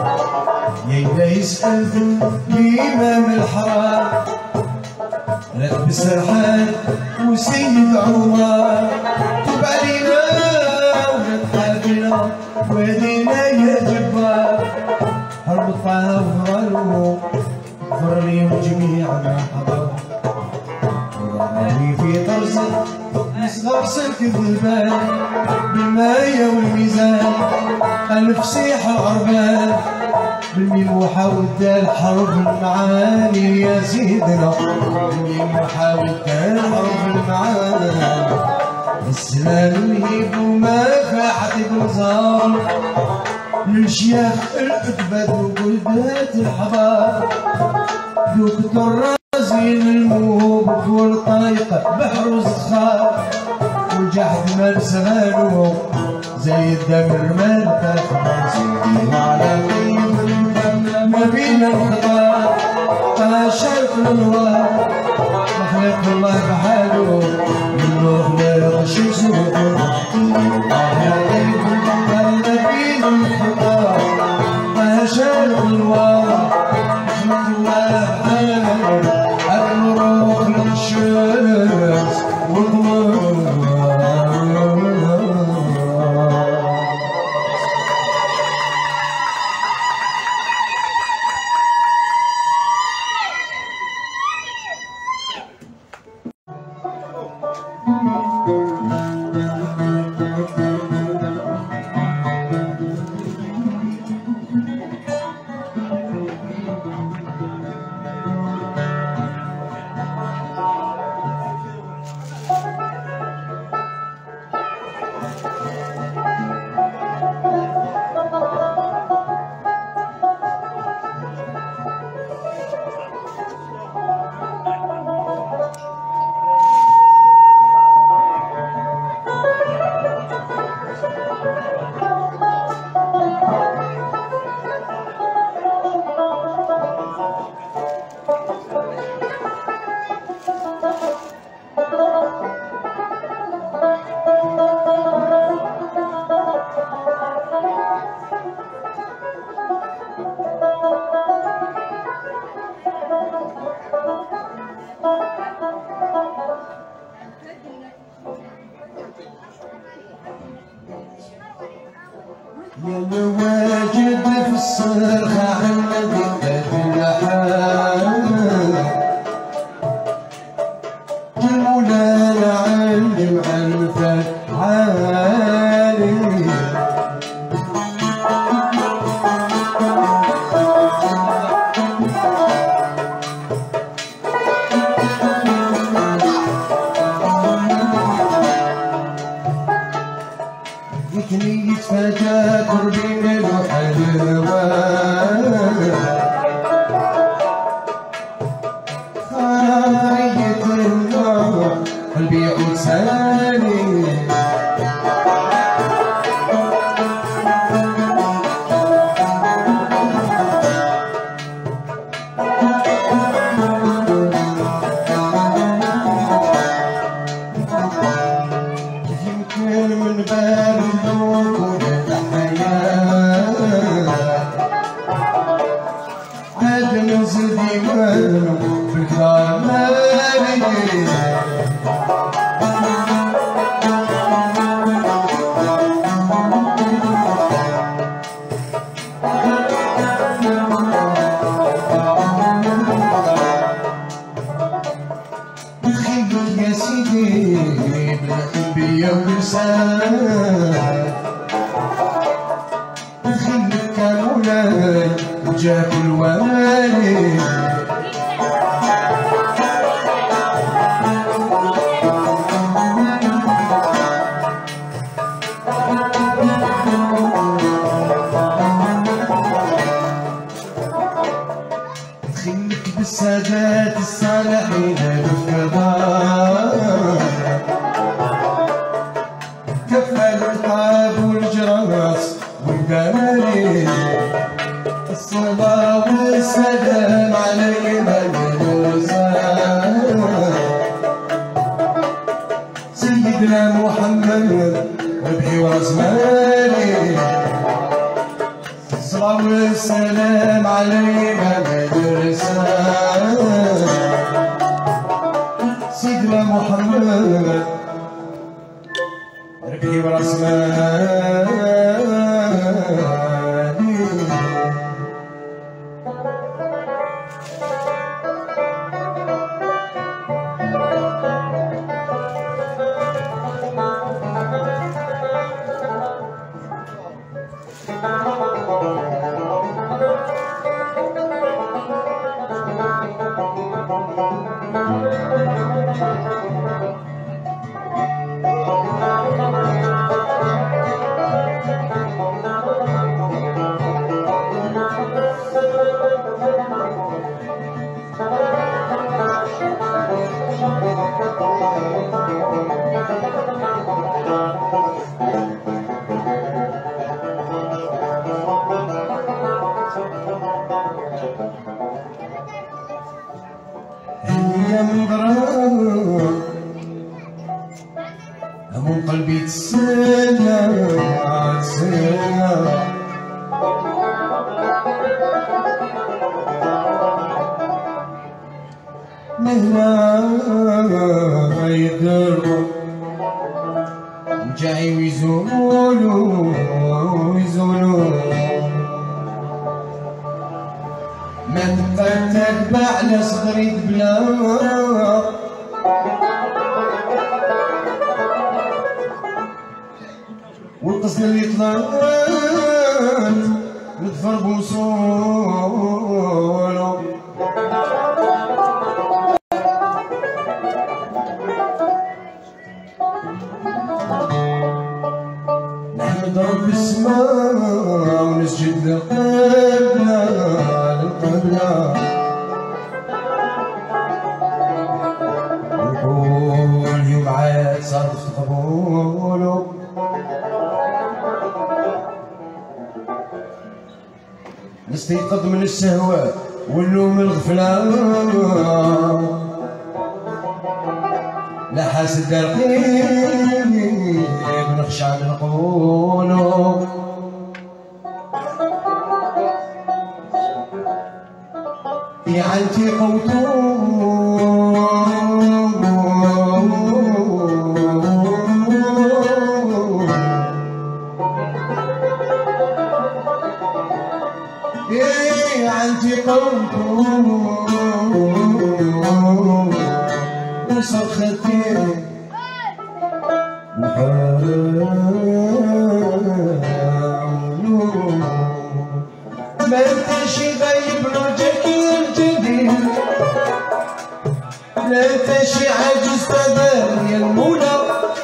يا إلهي يسأل الإمام الحرام ركب السرحان وسيد عمر تب علينا ونتحابنا وادينا يا جبار هربطها وفرالو غفر ليهم جميع ما حضر وضعني في طرزك نصغر سلك الذبان بالماية والميزان ألف سيحة عربان بالميم وحاول دال حرف المعاني يا سيدنا بالميم وحاول دال حرف المعاني السلام الهيب وما فاحت بنزار للشياخ الأكبد وقلدات الحضار دكتور رازين الموهوب والطريقة بحر الزخار والجحد مال سغانو زي الدم الرمال تاخد وعلى طيب ما بين الخضار شرق الانوار مخلق الله بحاله منه خلق الشمس والقمر يا طيب ما بين الخضار شرق الانوار مخلق الله بحاله النور خلق الشمس والقمر صرخة عنا ذكرت اللحام مولانا علم ألفك عالي ذكري يتفاجأ قربي من الحلوان خاية النار قلبي يعود سالي يمكن من باب الموت والحياة عاد ننزل ديوانه في الدار مالي يا سيدي بالأنبياء والرسال خلك مولاي وجاك الوالي خلك بالسادات الصالحين الفضاء كفل الطاب والجراس والقمري الصلاة والسلام على من الرسال سيدنا محمد ربحي ورزماني الصلاة والسلام على من الرسال سيدنا محمد ربحي ورزماني هموم قلبي تسلى مهما يدربوا جاي ويزولوا ما تبقى تتبع على صدري بلا والقصد اللي طلعت نظفر بوصولو نحمد رب السماء ونسجد للقبلة ونقول اليوم عاد صار في قبوله نستيقظ من السهوة والنوم الغفلان لا حاسد القلب نخشى من قوله يعنتي قوته لا انت شي عاجز قدر يا المولى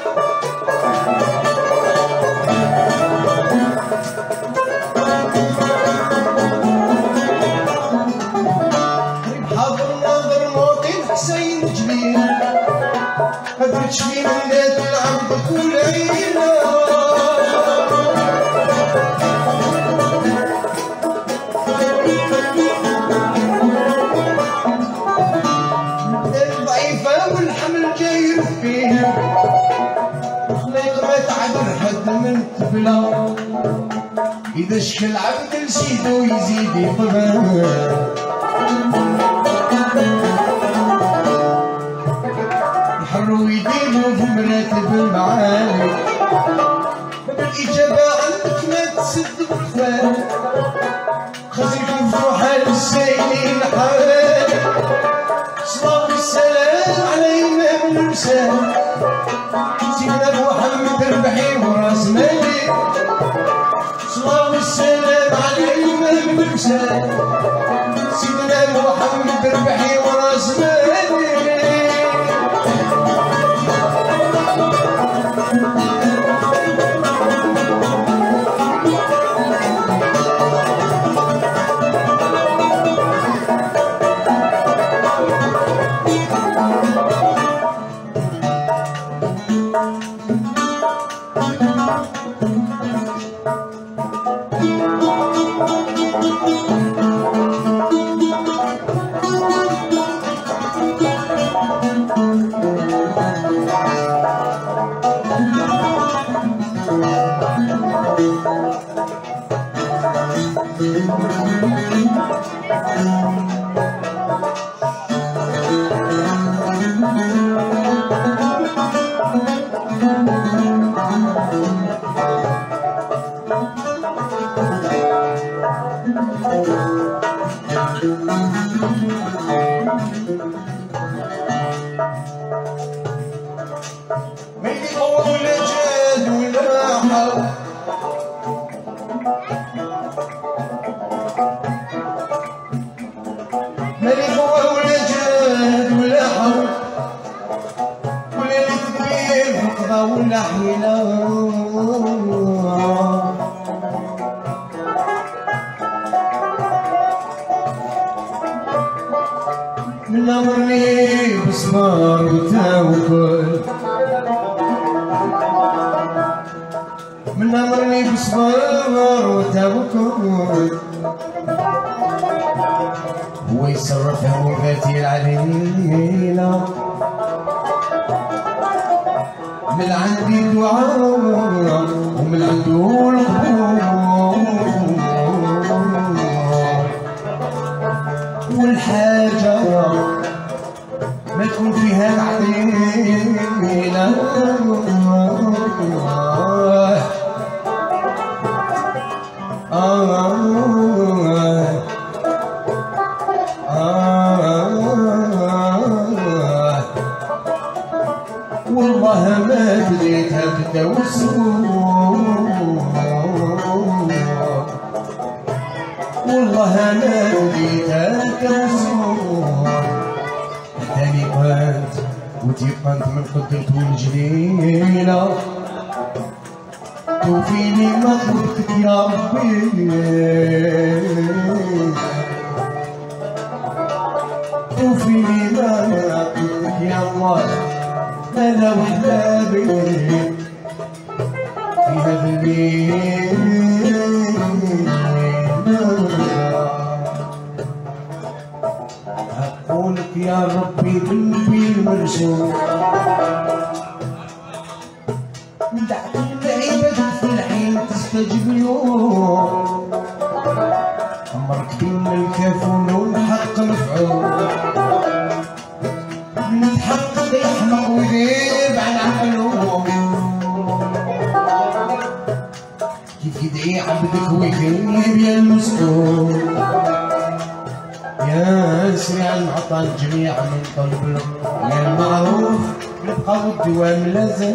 حاضر ناظر موطن حسين جليل مدرتش في ملات عبدك وليلى ضعيفة والحمل جاير فيها خليق ما تعبر حد من طفلة إذا شكل عبد لسيدو يزيد يطغى يحرو يديرو في مراتب المعالي بالإجابة عندك ما تسد بخفاك خزيك مفتوحة للسايلين حالي صلاة والسلام على إمام الرسالة سيدنا محمد ربحي وراس مالي صلاة والسلام على إمام الرسالة سيدنا محمد ربحي وراس مالي من أمرني بصبر وتوكل من أمرني بصبر وتوكل هو يصرف هموماتي العليلة من عندي دعاء ومن عنده القبول والحاجة ما تكون فيها العديلة والله ما دريتها بالتوسل والله ما دريتها بالتوسل تاني قانت وتيقنت من قدرته الجليلة توفيني مطلبتك يا ربي توفيني مطلبتك يا الله أنا وحبابي في هذا الليل أقولك يا ربي قلبي المرسول دعك لعيبتك في الحين تستجيب اليوم أمرك بين الكافون والحق مفعول نتحقق يحمق ويغيب عن عقله كيف يدعي عبدك ويغيب يا المسؤول يا سريع المعطى الجميع من طلب يا المعروف نبقى والدوام لازم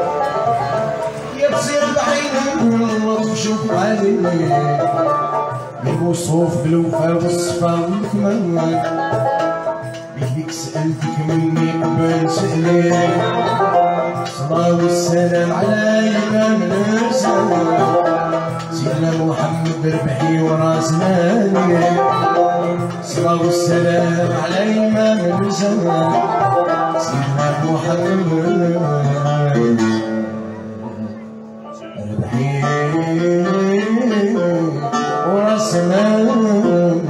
يا بصير بعينك والله شوف علي بالوصوف بالوفا والصفا والكمال بيك سألتك مني قبل سألين الصلاة والسلام على إمام الرسالة سيدنا محمد ربحي وراس مالي الصلاة والسلام على إمام الرسالة سيدنا محمد ربحي وراس مالي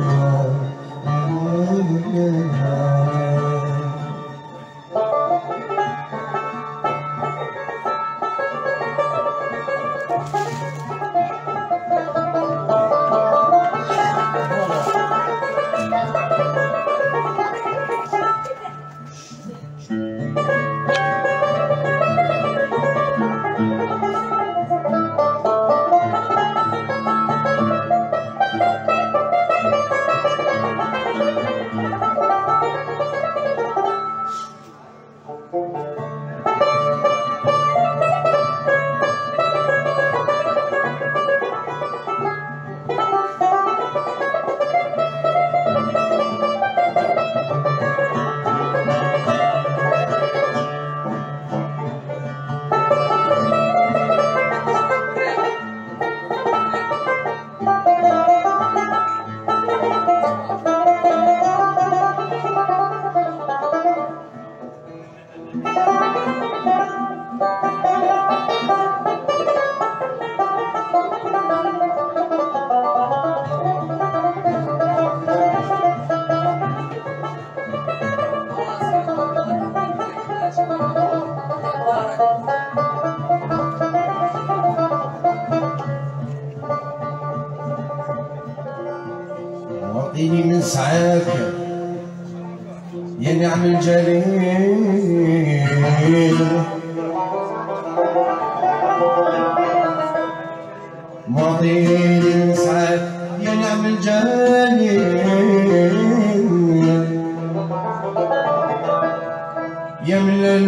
واعطيني من سعاك يا نعم الجليل واعطيني من سعاك يا نعم الجليل يا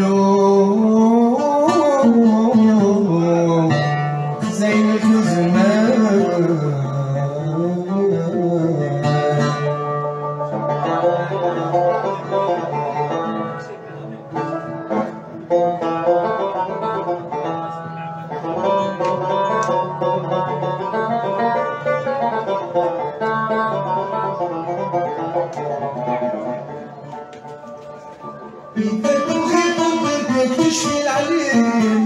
مللو زينك الزمان بيدك الخيط وبدك تشفي العليل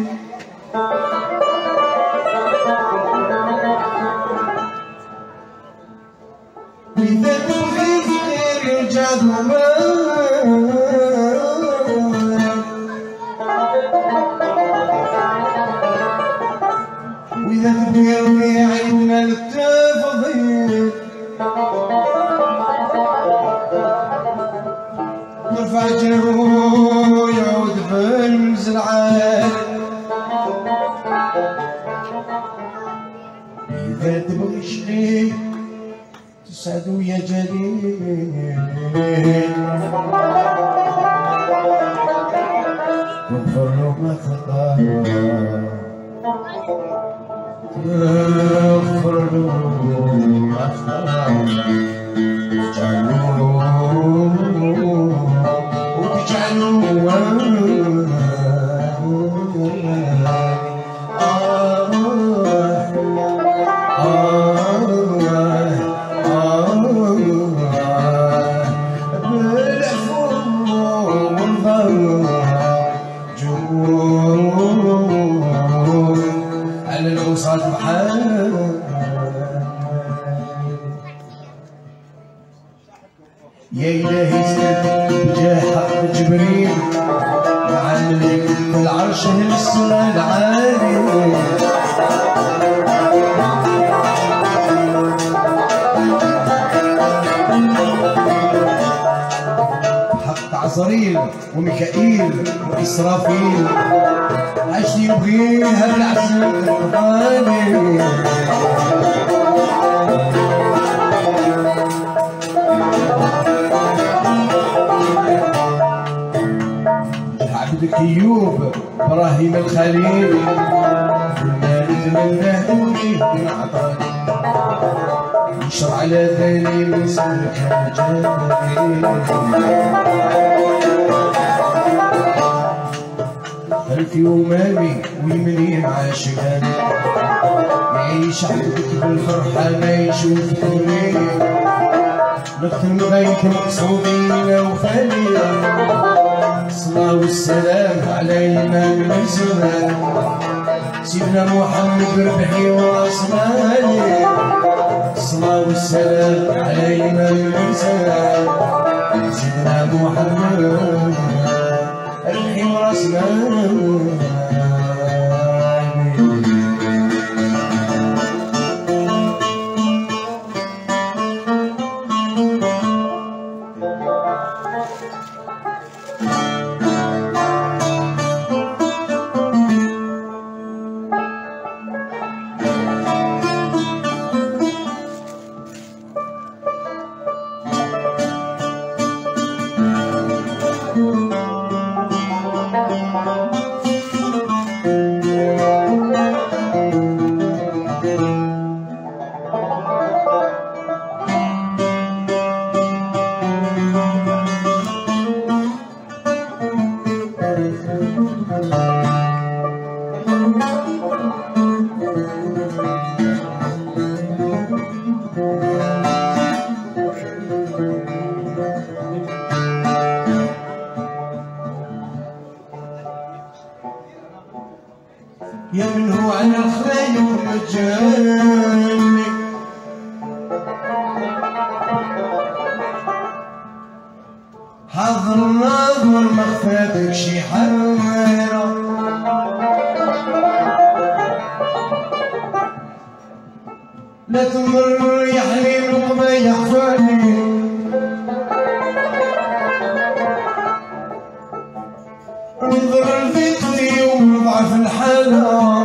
بيدك الخيط غير يرجع دومان وإذا تبير في عيننا التفضيل نرفع جنبه يعود بالمزرعة إذا تبغي شقي تسعد يا جليل واغفر له ما خطا واغفر له ما خطا على الوصال بحال يا إلهي سلك بجاه حق جبريل مع الملك العرش السماء العالي حق عزريل وميكائيل وإسرافيل عاش يبغيها بالعسل الغالي عبدك ايوب ابراهيم الخليل كنا نتمنى من عطاك يشرع على ذالي من صدرك خلفي ومامي ويمني مع شغالي يعيش عندك بالفرحة ما يشوفوني نختم غاية مقصودين وفاني الصلاة والسلام على الإمام المسلم سيدنا محمد ربحي وعصماني الصلاة والسلام على الإمام المسلم سيدنا محمد ربحي وعصماني يا من هو على الخير مجاني حاضر ناظر ما خفاتك شي حريرة لا تمر يا حليل وما يحفاني انظر لفيتي وضعف الحالة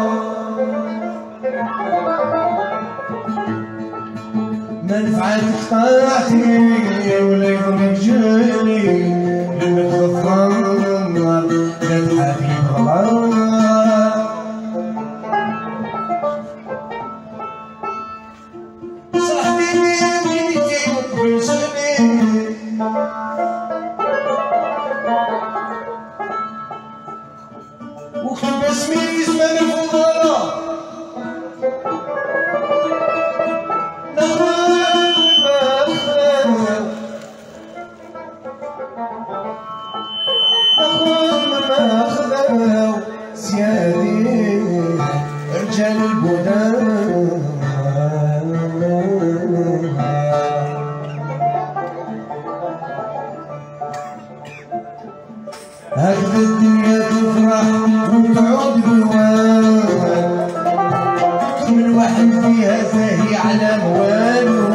ما نفعتك طاعتي ولا يضرك جاني لما تخفر لا تحافي بغلط صاحبي جيتي وقبلتني وكتب اسمي زمان الفضلاء ما خذوا سيادي رجال البدان هكذا الدنيا تفرح وتعود بالوان كل واحد فيها زاهي على موالو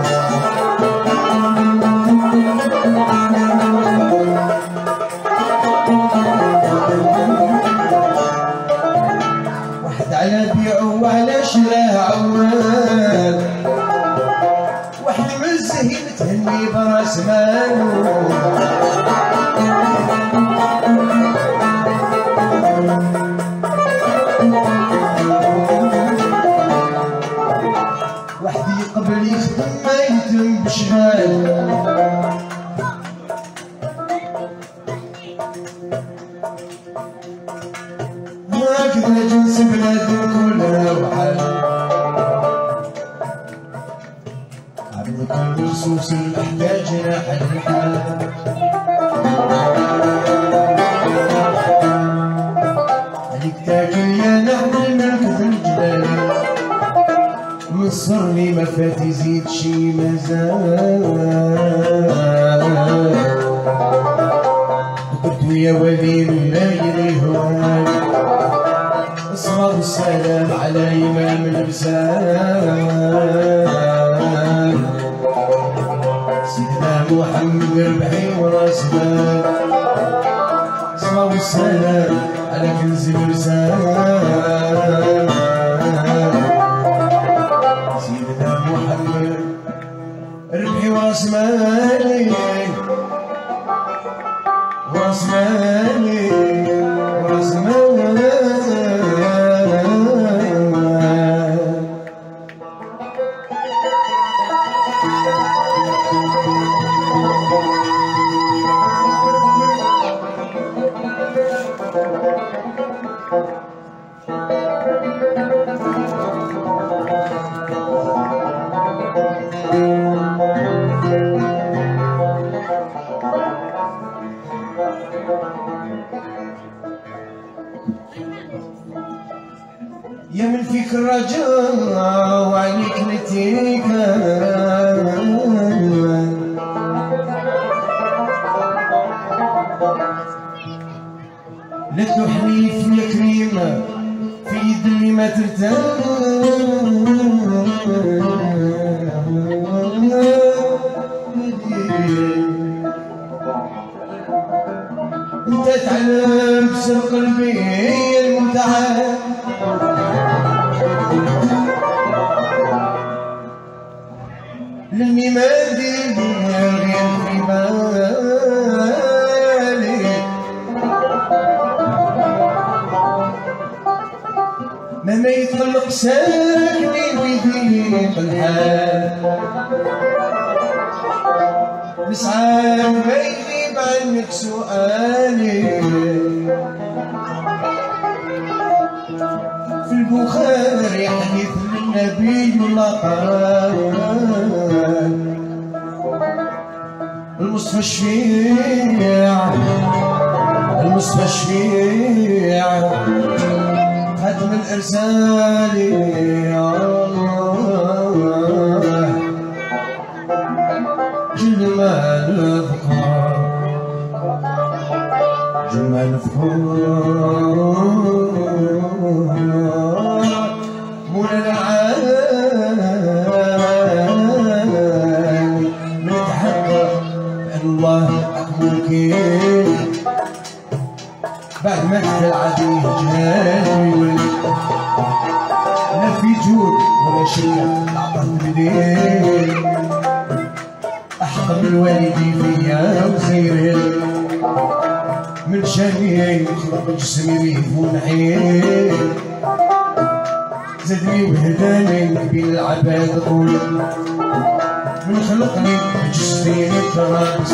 واحد على بيعه وعلى شراه عوال واحد مزهي متهني براس مالو واحد يقبل يخدم ما يتم بشمال هكذا جنس بلادنا كلها وحال عبدك المخصوص المحتاج راح الحال عليك تاكل يا نعم الملك في الجبال مصرني ما فات يزيد شي مازال قلت يا ولي ما يريهوان الصلاة والسلام على إمام الأمثال سيدنا محمد ربحي وراس مال الصلاة والسلام على كنز الرسال سيدنا محمد ربحي وراس مالي وراس مالي وراس مالي يا من فيك الرجاء وعليك نتيك لا تلوحني يا كريمة في يد اللي ما ترتاح انت تعلم بسر قلبي الممتعة لاني ما ندير غير في بالي مهما يتقلق ساكني ويضيق الحال نسعى ما يغيب عنك سؤالي في البخاري حديث النبي الله قال المصطفى الشفيع ختم الارسال جمال الافكار مولا العالم نتحقق بأن الله أكبر كين بعد ما كفى العديد جهاد ويولد لا في جود ولا شيء أعطى البديل أحقر الوالدي فيا وزير من شاني خلق جسمي ريف ونحيل زادني وهداني بين العباد قول من خلقني جسمي ترى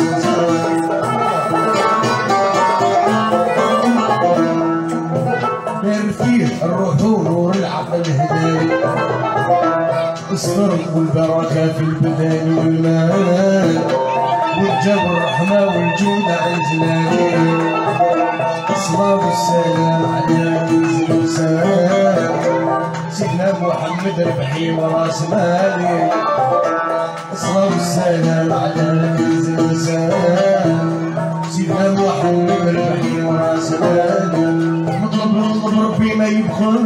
دار فيه الروح ونور العقل هداني الصدر والبركة في البدن والمال والجبر الرحمة والجود عن جلالي الصلاة والسلام على كنز الوسام سيدنا محمد ربحي وراس مالي الصلاة والسلام على كنز الوسام سيدنا محمد ربحي وراس مالي نطلب ربي ما يبخل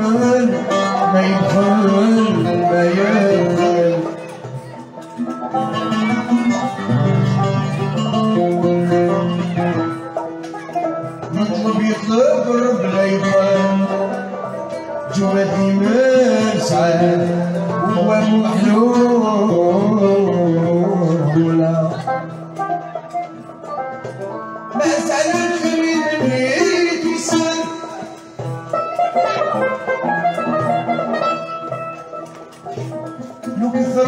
نطلب يطلب رب لا يبخل جوادي من سعاد وهو محلولا ما سعد الخير اللي تيسر لو كثر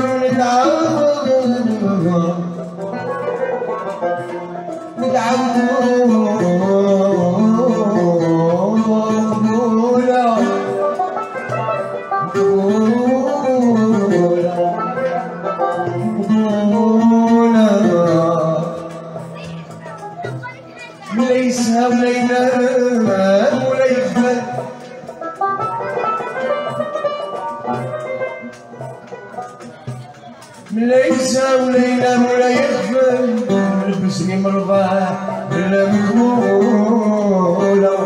ليس ولا ينام ولا يغفل ليس ولا ينام ولا يغفل لبسني مرضاه بلا مقبوله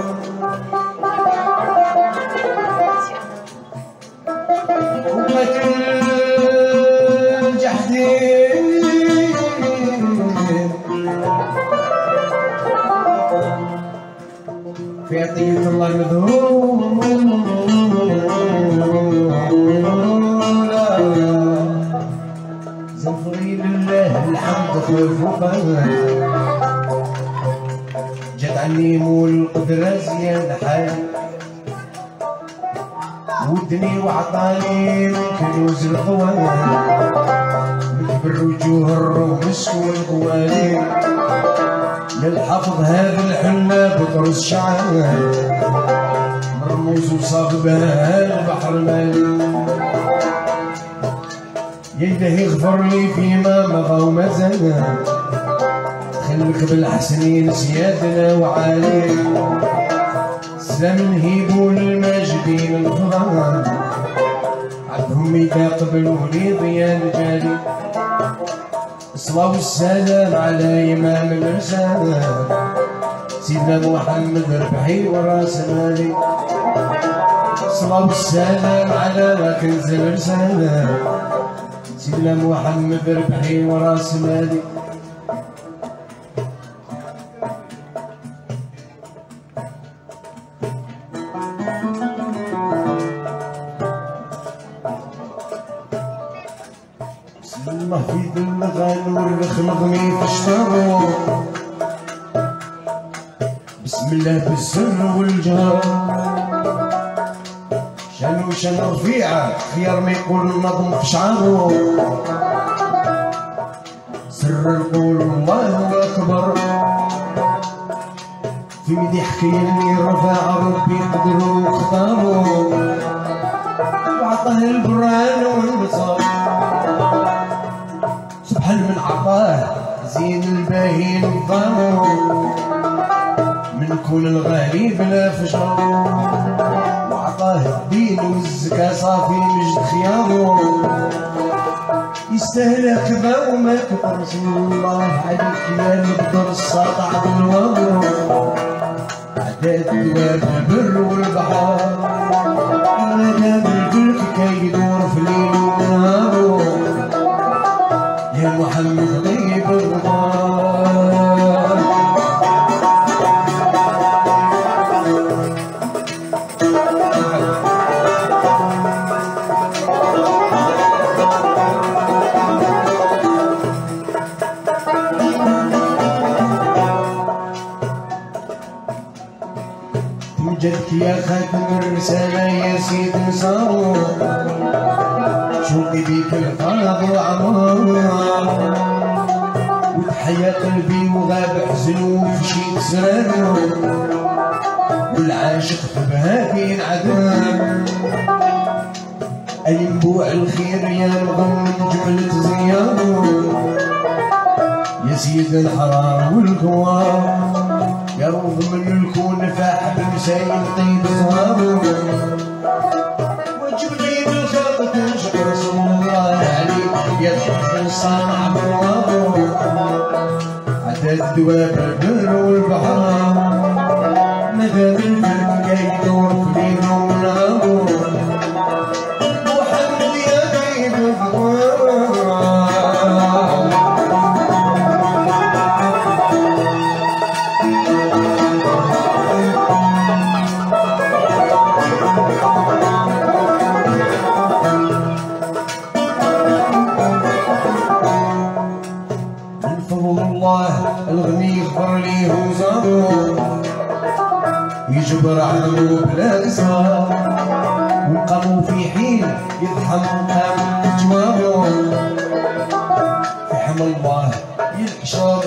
وقتل الجحدين في عطية الله المذهول زنفري لله الحمد خلف وفاه جد عني مول القدرة زيادة حال ودني وعطاني من كنوز القوى بالوجوه الرمش والقوالي للحفظ هذا الحنة بطرس شعر مرموز وصاب بها البحر مالي يده يغفر لي فيما مضى وما زال خلك بالحسنين سيادنا وعالي سلام نهيبو للماجدين الفضل عبدهم إذا قبلوني ضياء الجالي الصلاة والسلام على إمام الرسالة سيدنا محمد ربحي وراس مالي الصلاة والسلام على كنز الرسالة سيدنا محمد ربحي وراس مالي الله في ذل غانور خلقني فاشتروا بسم الله بالسر والجهر شان رفيعة خيار ما يقول النظم في شعره سر القول الله أكبر في مدي يحكي اللي رفع ربي قدروا واختاروا وعطاه البران والبصر سبحان من عطاه زين الباهي نظامه من كون الغالي بلا فجر وعطاه الدين والزكاة صافي مجد خياره يستاهل كذا وما كثر رسول الله عليك يا نقدر الساطع بالوضع عداد دواب البر والبحر مادام الفلك كيدور في ليل ونهار يا محمد طيب الغار توجدك يا خاتم الرسالة يا سيد نصار شوقي بيك الفرض وعمار وتحيا قلبي وغاب حزن وفشيت سرار والعاشق في بهاكي انعدام أي ينبوع الخير يا مغم جملة زيار يا سيد الحرار والكوار يا روض من الكون فاح بمسايل طيب زهار وجبني بالخلق تنشق رسول الله عليك يا تحفل الصانع بالواضح عدد دواب البر والبحر مدام الفرق يدور في ليل ونهار محمد يا طيب الثوار الغني يغفر ليه وزارو ويجبر عنه بلا قصار وقاموا في حين يضحم قام جوابه في حمى الله ينحشر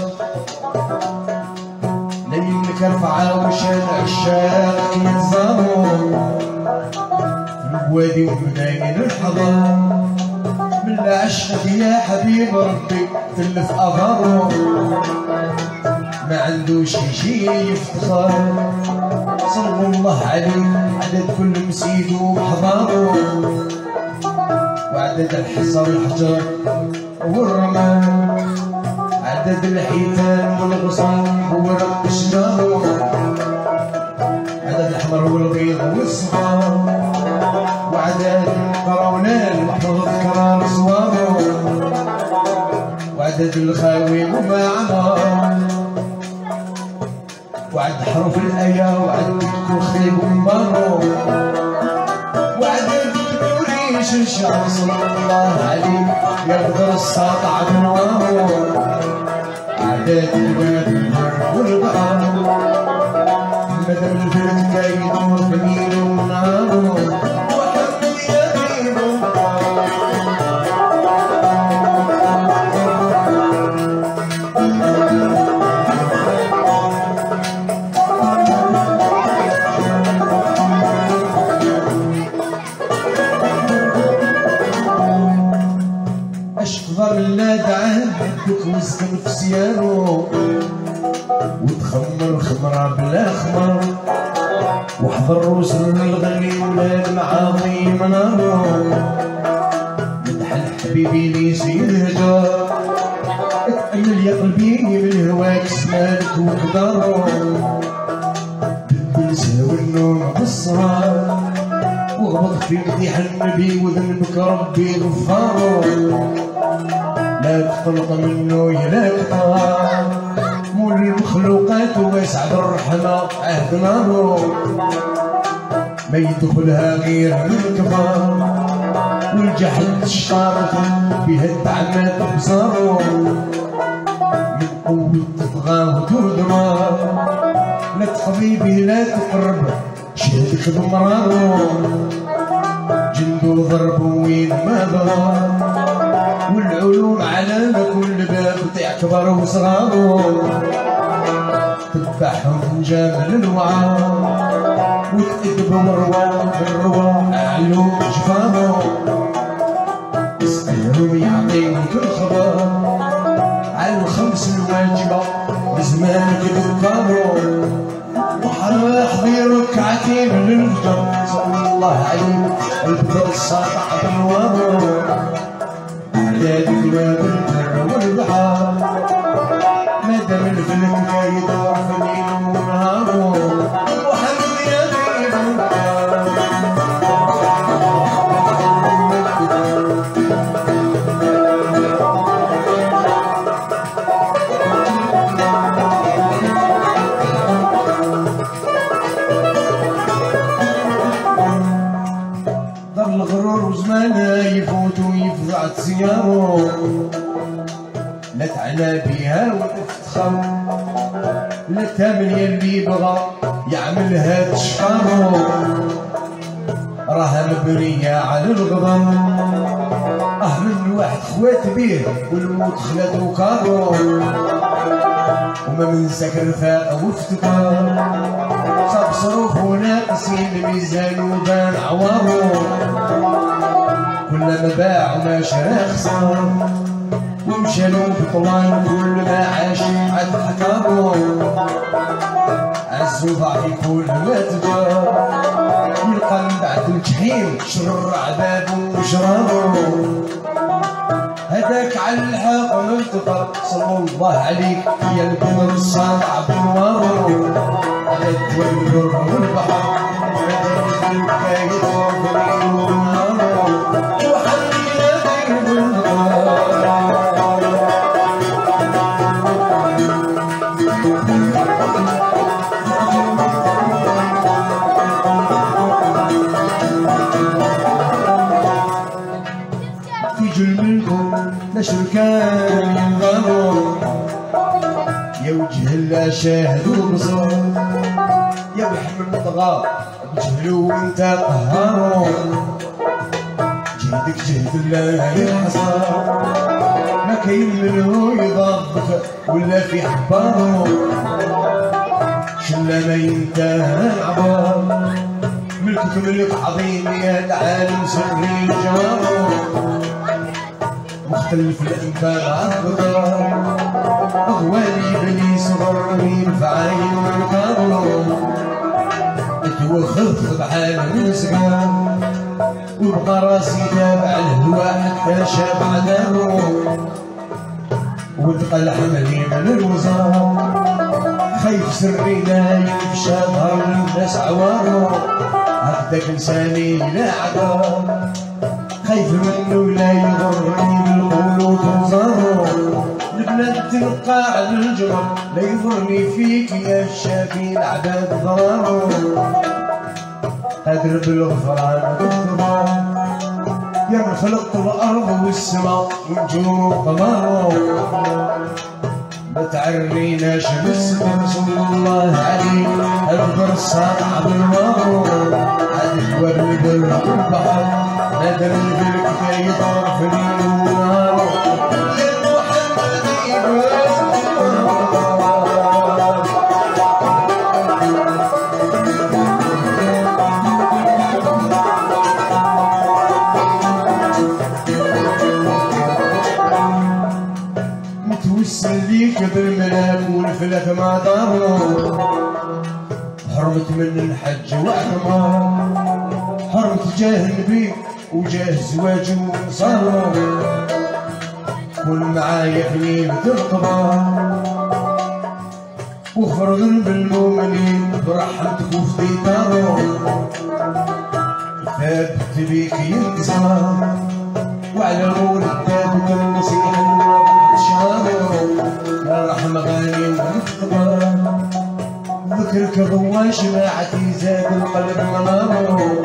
لا يملك رفعه وشان عشاق يتزارو في الوادي ومداين الحضر من عشقك يا حبيب ربي تلف أظهره ما عندوش شي يفتخر صلى الله عليه عدد كل مسيد وحضاره وعدد الحصى والحجر والرمال عدد الحيتان والغصان ورق الشجر عدد الأحمر والبيض والصفار وعدد القرونان محفوظ كرار صوابه وعدد الخاوي وما عمر وعد حروف الآية وعد كخيب ومبارو وعدد ريش الشعر صلى الله عليه يقدر الساطع بنواره عدد الباب البر والبحر مدام الفلك كيدور في ليل ونهار وحمد يا طيب الغار في سيانو وتخمر خمرة بلا خمر وحضر وصل الغني ولاد معاطي منارو مدحن حبيبي لي سيد الهجر اتأمل يا قلبي من هواك سمالك وقدارو بالبلسة والنوم بالسهر وغبط في مديح النبي وذنبك ربي غفارو لا تقلق منه يا كثار مول المخلوقات واسع بالرحمة عهد نارو ما يدخلها غير من كفار والجحد الشارط بها التعمات بصارو من قوة تطغى وتدمر لا تقضي به لا تقرب شهدك بمرارو جندو ضرب وين ما ضرب والعلوم على كل باب تعتبر وصغارو تذبحهم جامل الوعار وتكتب مروان بالرواح علوم جفارو اسألهم يعطيك الخبر على الخمس الواجبة بزمانك ذكروا وحرا حضي ركعتين للفجر صلى الله عليه الفجر الساطع بالوامر على ذكرى بالبر والبحر مادام الفلك ما يدور في الليل ونهار وحمد يا غيب دار الغرور وزمانه يفوت ويفزع تسيارو لا تعنى بيها وتفتخر لا تامن يلي بغى يعملها تشقارو راها مبنية على الغضب من واحد خوات بيه والموت خلات وكارو وما من سكر فاق وافتكر صاب صروف وناقصين الميزان وبان عوارو كلما باع وما شرا خسر ومشالو بطلان كل ما عاش عاد حكارو عزو ضعف كل ما تجار يلقى من بعد الجحيم شر عذاب وشرارو هداك على الحق ملتقى صلى الله عليك يا القمر الساطع بنوارو على الدور والبحر مدى الحكاية في الليل ونهارو وحلينا بين النهار شركان ينظروا يا وجه لا شاهد وبصر يا محمد طغى بجهلو وانت قهارو جهدك جهد الله ينحصر ما كاين منو يضبك ولا في حبارو شلا ما ينتهى العبار ملكك ملك عظيم يا العالم سري جوارو مختلف الانباء عالقدر اغوالي بني صغرني بفعاين والكارو اتوخذ بعالم صغار وبقى راسي تابع الهوا حتى شاب عذابو وتقى الحملي من الوزار خايف سري لا يفشى ظهر الناس عوارو هكذاك لساني لا عذاب خايف منه لا يغرني بالقلوب وزارو البنات تنقى على الجمر لا يضرني فيك يا الشافي العباد ضرارو قادر بالغفران والغفران يا من خلق الارض والسماء والنجوم وقمارو ما تعريناش مسلم صلى الله عليه البر الساطع بالوارو عاد ورد البحر نادر الفلك كي يدور في الليل ونهارو يا محمد متوسل ليك بالملاك والفلك ما داروا، حرمت من الحج واعتمار، حرمت جاه النبي وجاه زواجه صاروا، كون معايا في ليلة القمر وغفر ذنب المؤمنين برحمتك وفدي دارو، ثابت بيك ينكسر وعلى مول الثابت النصيحة شهر، يا رحمة غالي ونختبر ذكرك ضوى شماعتي زاد القلب مناره،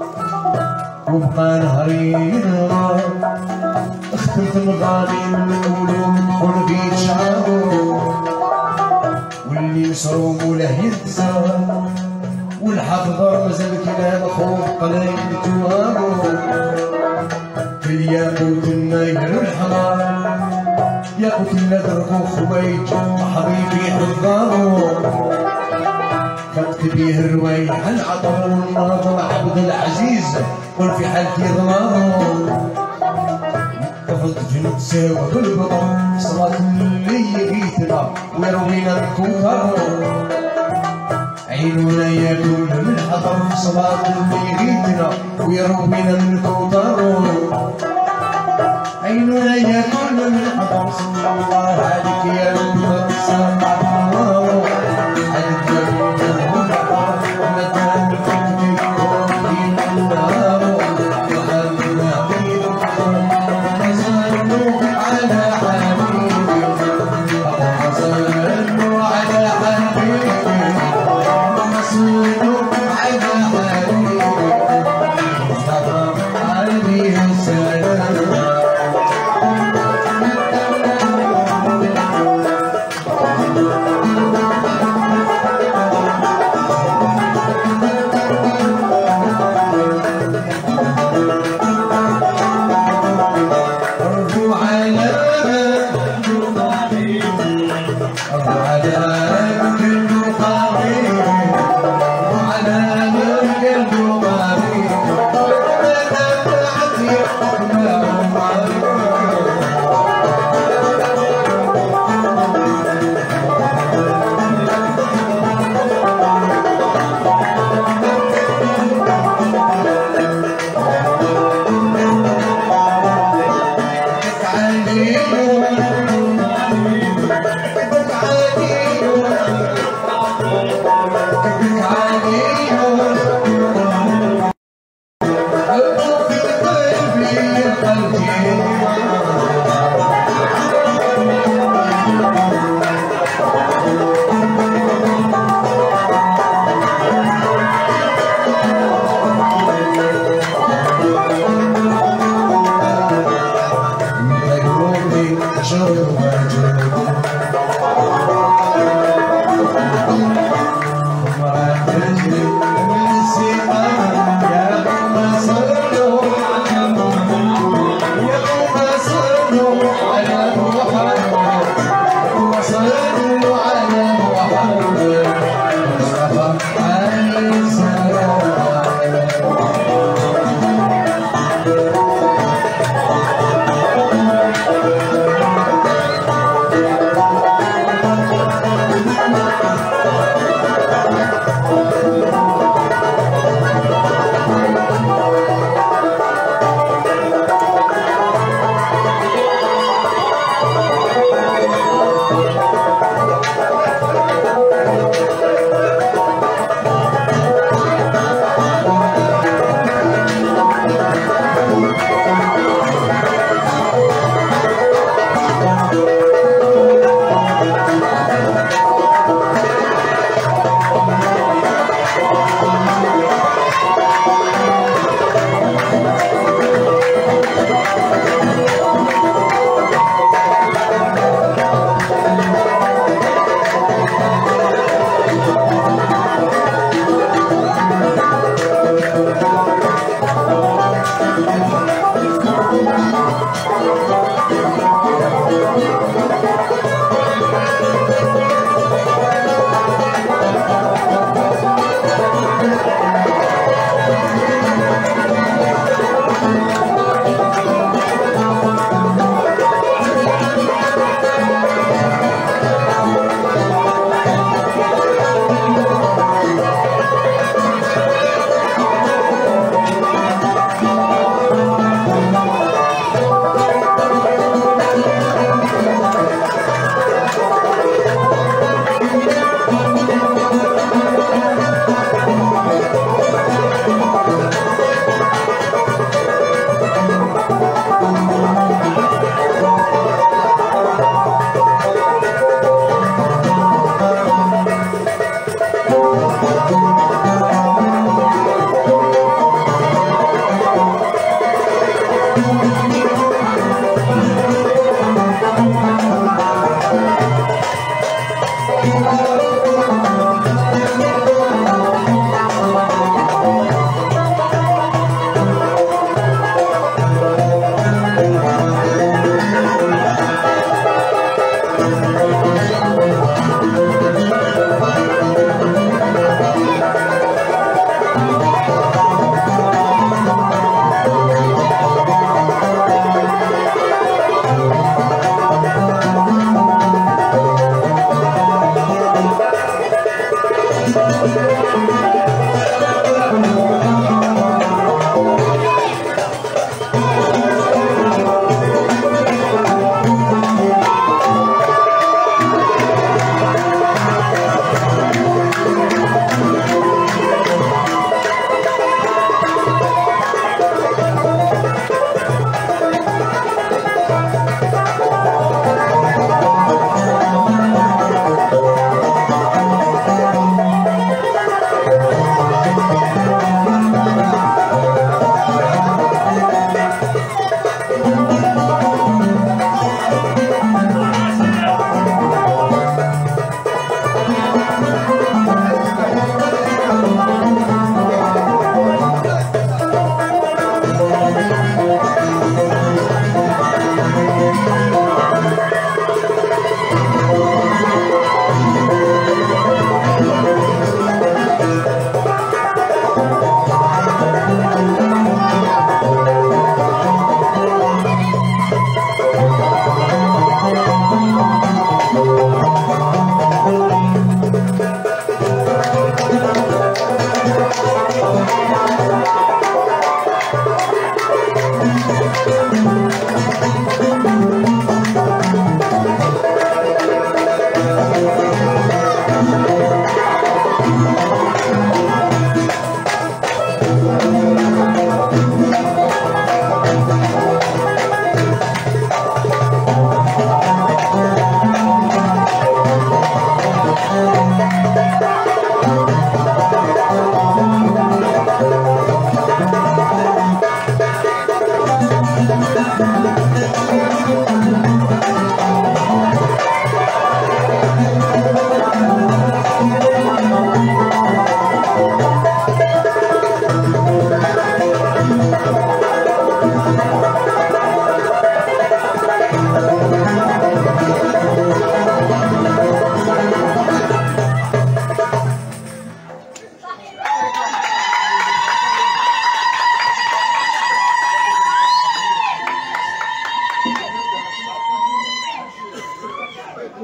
وبقى نهري نهار اختمت الغالي من القلوب كل في شعره، واللي مسروم وله ينتزر والحفظر مازال كلام خوف قلايد توامو، في الياقوت الناير الحمار ياقوت النذر خويج حبيبي حضارو، كتب بيه الرويح العطر والناظر عبد العزيز والفي حالتي ضمارو، قفلت في نتساوى بالبطر صلاة اللي يغيثنا ويروينا الكوكر، عينونا ياكل من حضر صلاة اللي يغيثنا ويروينا الكوكر، عينونا ياكل من حضر صلى الله عليك يا رب السلام الله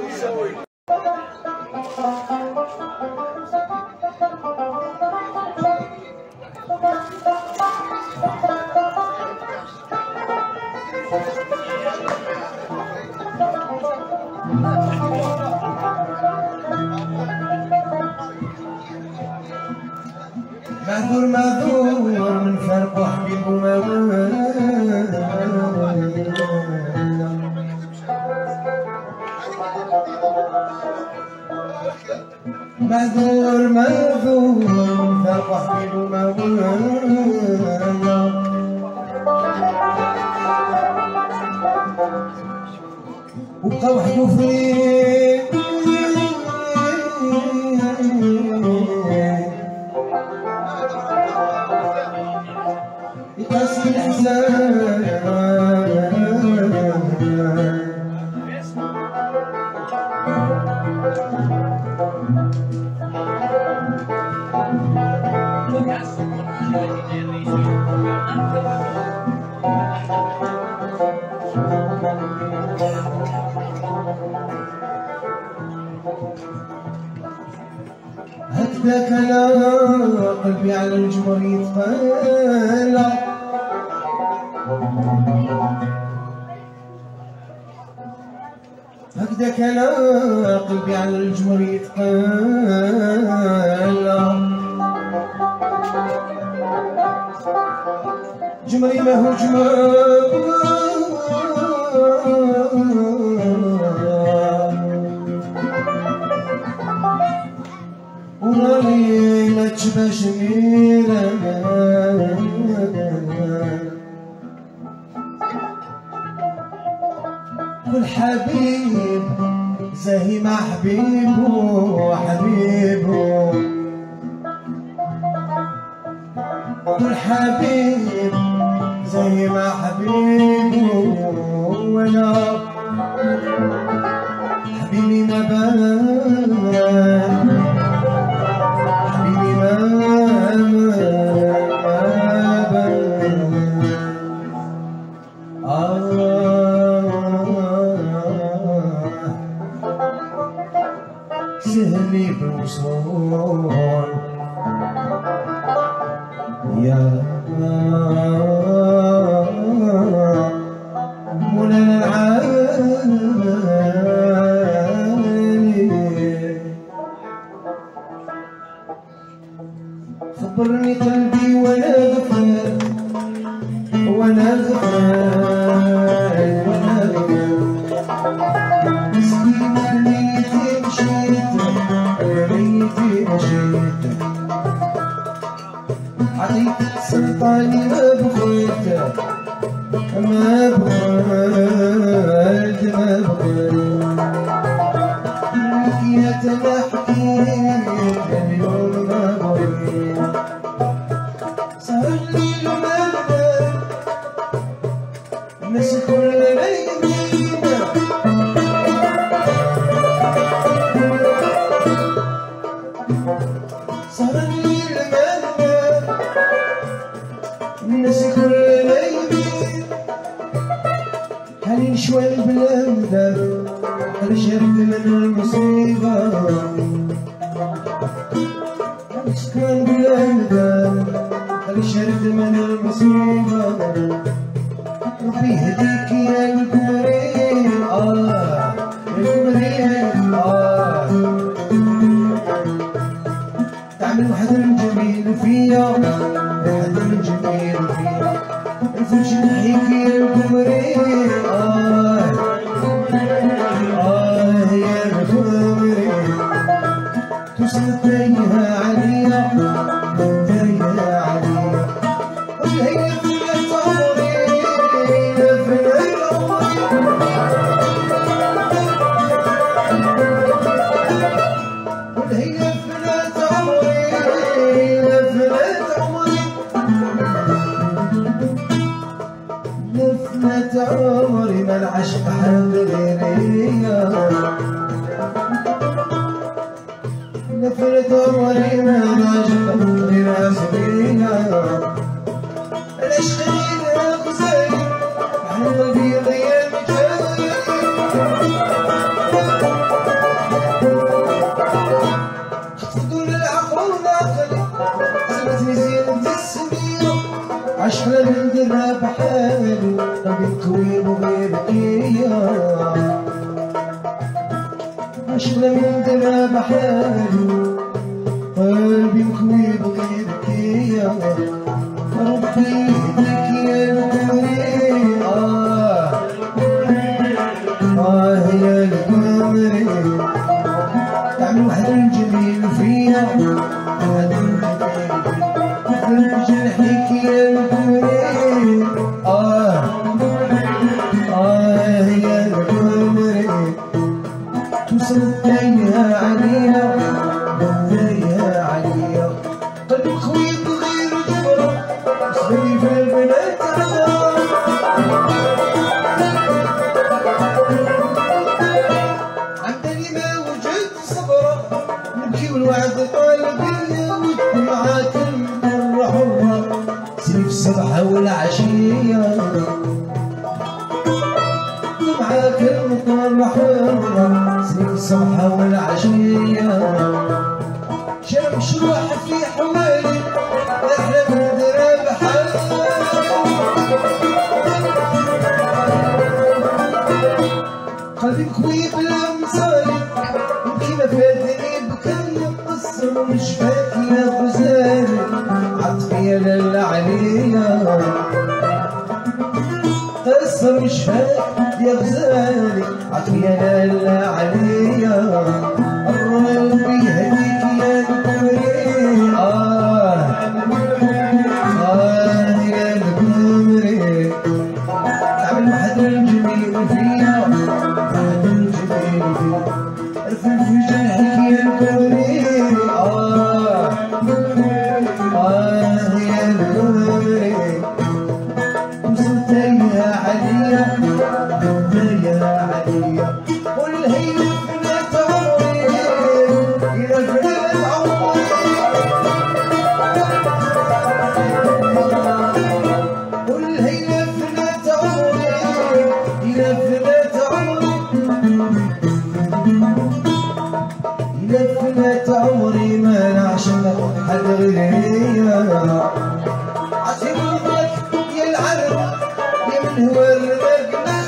معذور معذور من فرق حبيب معذور معذور من فرق حبيب وبقى وحده فيه يقاسي الحزان هكذاك انا قلبي على الجمر يتخلى هكذاك انا قلبي على الجمر يتخلى جمري ما هو جمر وراني ما تشبهش ميرا كل حبيب زاهي مع حبيبه حبيبه كل حبيب زاهي مع حبيبه وانا حبيبي ما بان سهلي بالوصول يا مولانا العالي خبرني قلبي وانا غفال وانا غفال وانا غفال مسكينة نيتي مشيت نيتي مشيت عطيت سلطاني ما بغيت ما بغيت ما بغيت يا تما حكيت اليوم ما بغيت سهر الليل وما بدا الناس كل ليلة سهر الليل ما بدا الناس كل ليلة هاني نشوى البلاد هاني شربت من المصيبة هاني سكران بلاد هاني شربت من المصيبة ربي يهديك يا الكبرين الكبرين تعمل واحد الجميل فيا واحد الجميل فيا الفرش نحيك يا الكبرين يا الكبرين توصل تايهة عليا تايهة عليا وهي فلت عمري فلت عمري وهي فلت عمري فلت عمري لفنت عمري ما العشق حد غيريا لفنت عمري ما العشق غير عزميا العشق غير غزالي قلبي غير مجالي عشرة من درها بحاله قلبي طويل وغيرك عشرة من درها بحاله قلبي طويل وغيرك ربي يهديك يا القمري يا القمري تعمل واحد الجميل فيا واحد الجميل جرحك يا القمري يا القمري توصل دايها عليا دايها عليا قلبك خويا بغير جبرة صغيري في البنات عندني ما وجدت صبرة نبكي والوعد طالب ليا والدمعات المرة حرة سني في الصباح والعشية دمعات المرة حرة سني في الصباح والعشية شمس روح في حوالي احلى من درب حالي قلبي كوي بلا مصاري كيما فاتني بكل قصة ومش فاكي يا غزالي عطفي لالا عليا قصة مش فاكي يا غزالي عطفي لالا عليا ربي يهديك يا القمري يا القمري تعمل واحد الجميل فيا واحد الجميل فيا ارفع في جرحك يا القمري يا القمري وصلت يا عليا يا عليا قول هي بنات عمري يا بنات عمري قول هي بنات عمري يا بنات عمري يا بنات عمري ما نعشق حد غيري عصير الضحك يا العرب يا من هو الرقم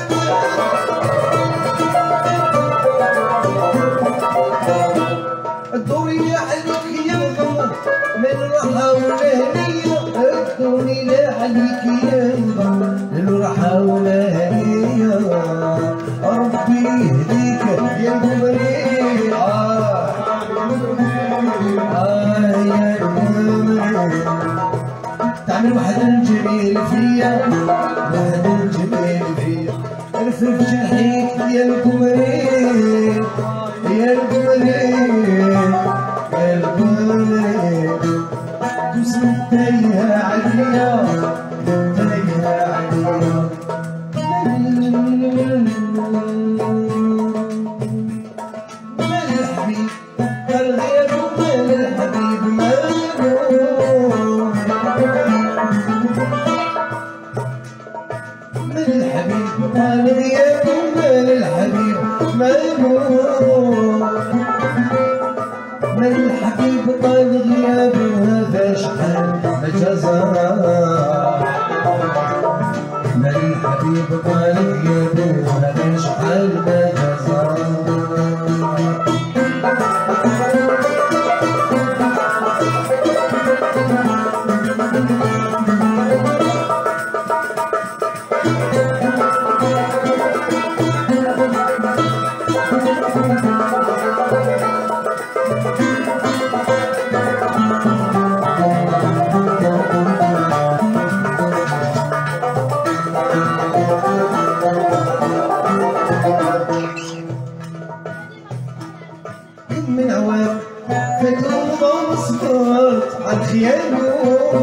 الدوري عليك يا القمر من راحة والهنية الدوري لا عليك يا القمر من راحة والهنية ربي يهديك يا القمري يا القمري تعمل واحد الجميل فيا واحد الجميل فيا ارفع جرحيك يا القمري يا القمري يا القمري توصل تايها عليا تايها عليا مال الحبيب الغيب ومال الحبيب مالو مال الحبيب مال الغيب ومال الحبيب مالو من الحبيب طال غيابه هذا شحال مجازر من الحبيب طال غيابه هذا شحال مجازر من عوام فتوضى وصبرت عن خياله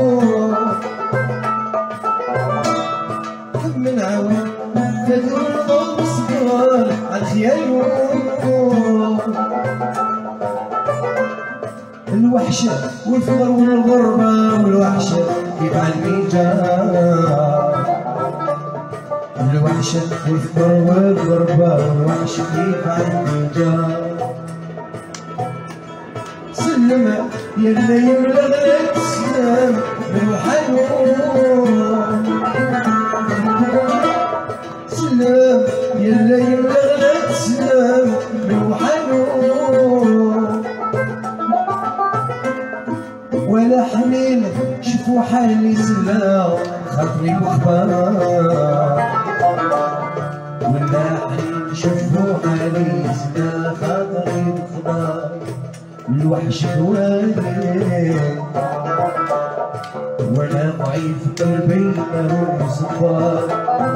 من عوام فتوضى وصبرت عن خياله الوحشة والفقر والغربة والوحشة كيف عالمين جار الوحشة والفقر والغربة والوحشة كيف عالمين جار سلم يا اللي يبلغ الاسلام بروحه حالي سلا خاطري بخبار ولا حنين شوفو حالي سلا خاطري بخبار الوحش هواني وانا ضعيف قلبي ماهو صبار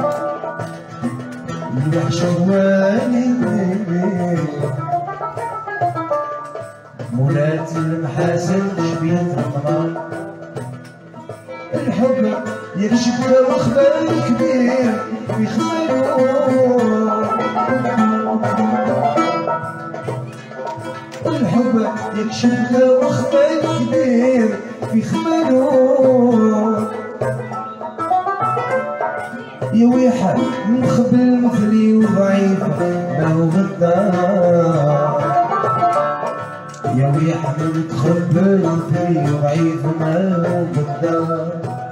الوحش هواني مولات المحاسن شبيت رمضان الحب يكشف وخبر كبير في خبره الحب يكشف وخبر كبير في خبره يا ويحة من خبل مثلي وضعيف ما هو غدار يا ويحة من تخبل مثلي وضعيف ما هو غدار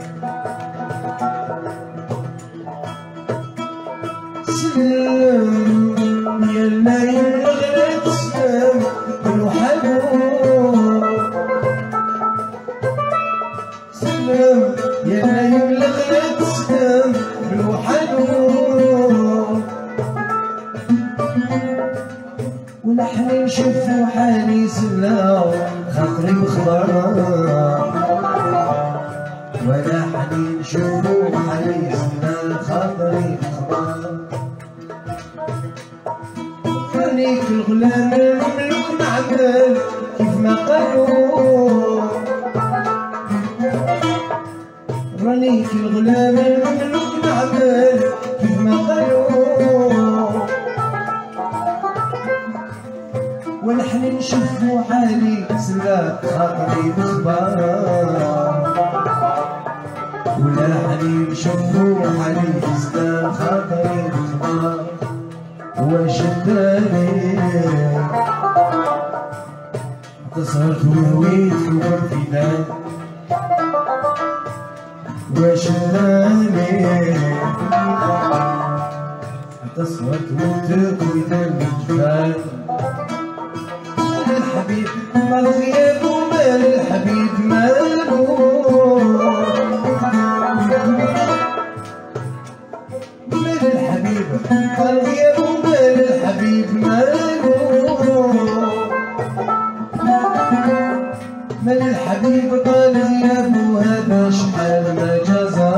سلم يا الليل غلت سلم وحلو سلم يا الليل غلت سلم وحلو ونحن نشوف حالي سلا خاطري بخبار ولا حنين نشوفو حالي سلا خاطري بخبار رانيك الغلام المملوك نعمل كيف ما قالوا رانيك الغلام المملوك نعمل كيف ما قالوا ونحن نشوفو حالي سلا خاطري بخبار ولا حنين نشوفو حالي سلا خاطري بخبار واش الداري تصرت وهويت وفينا واش الداري تصرت وتكويت الجبال الحبيب ما الغياب ومال الحبيب مالو مال الحبيب ما الغياب ومال الحبيب مالو مال الحبيب طال غيابه هذا شحال ما جزا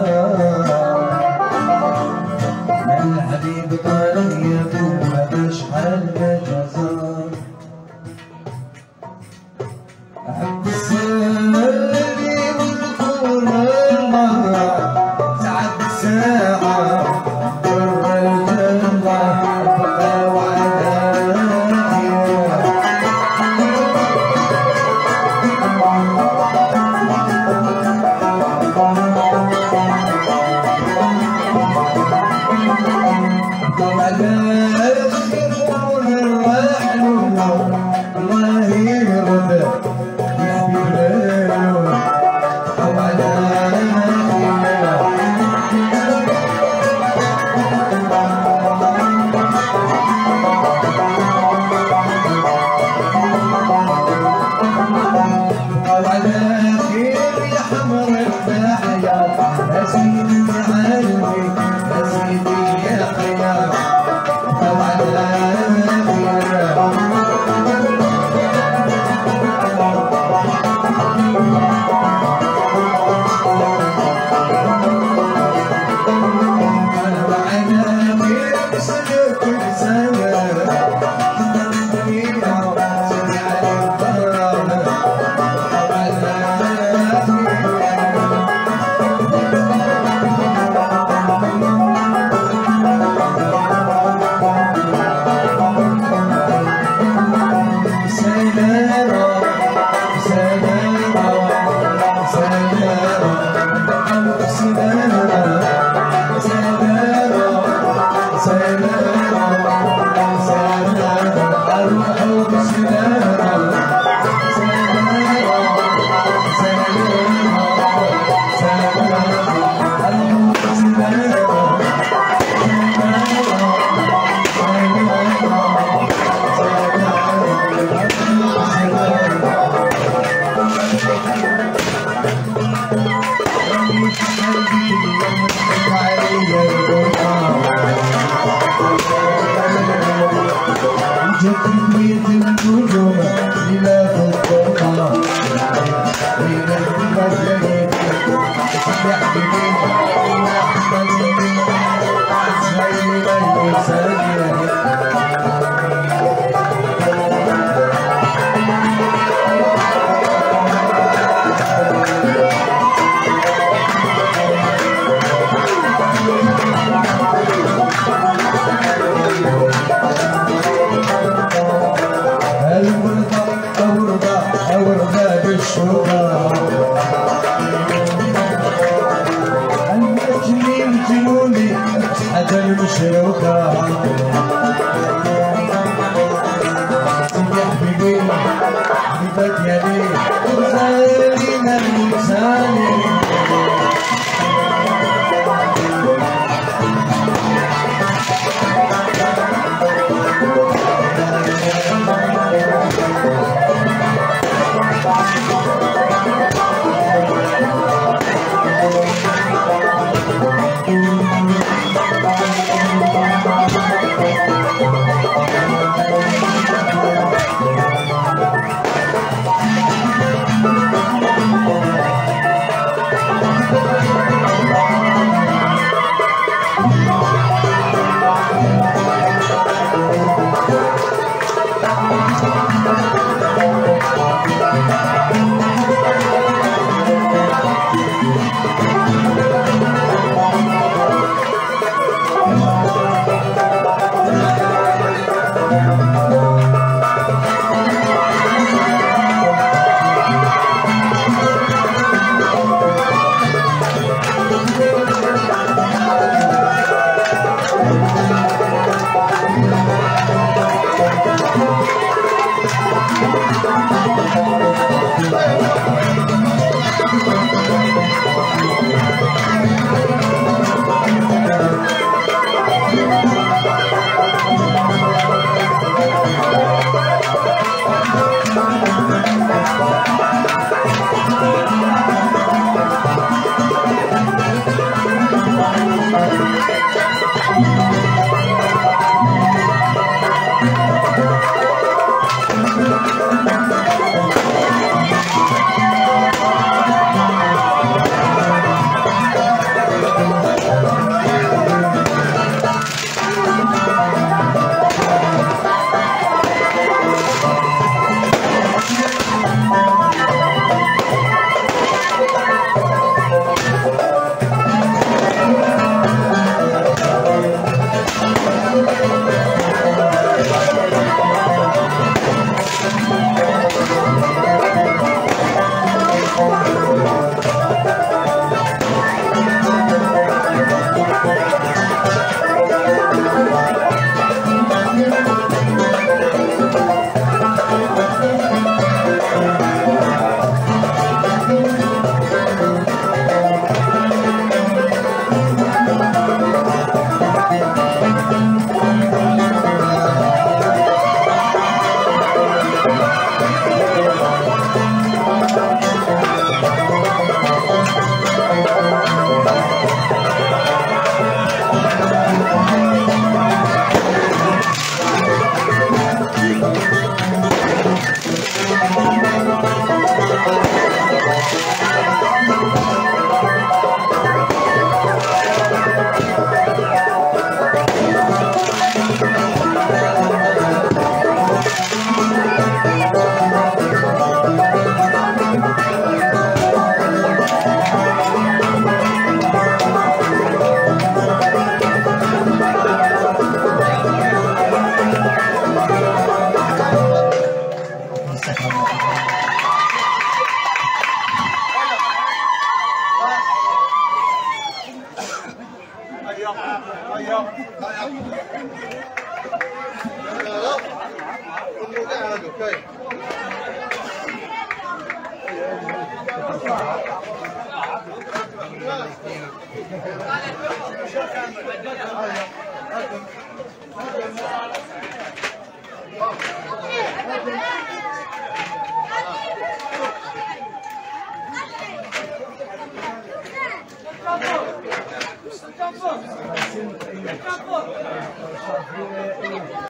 مال الحبيب طال غيابه هذا شحال ما جزا أحب السالي والذكور الله ساعة بساعة در الجنة بقى وعداتي وعلى الخير الرحل الله يرضى اليوم ليلة الفرقة ليلة المجانين يا حبيبي يا حبيبي زي ما يسجل المجنين جنوني حدا المشروكة يا حبيبي حبيبك يا ليل وخلينا الإنساني Okay.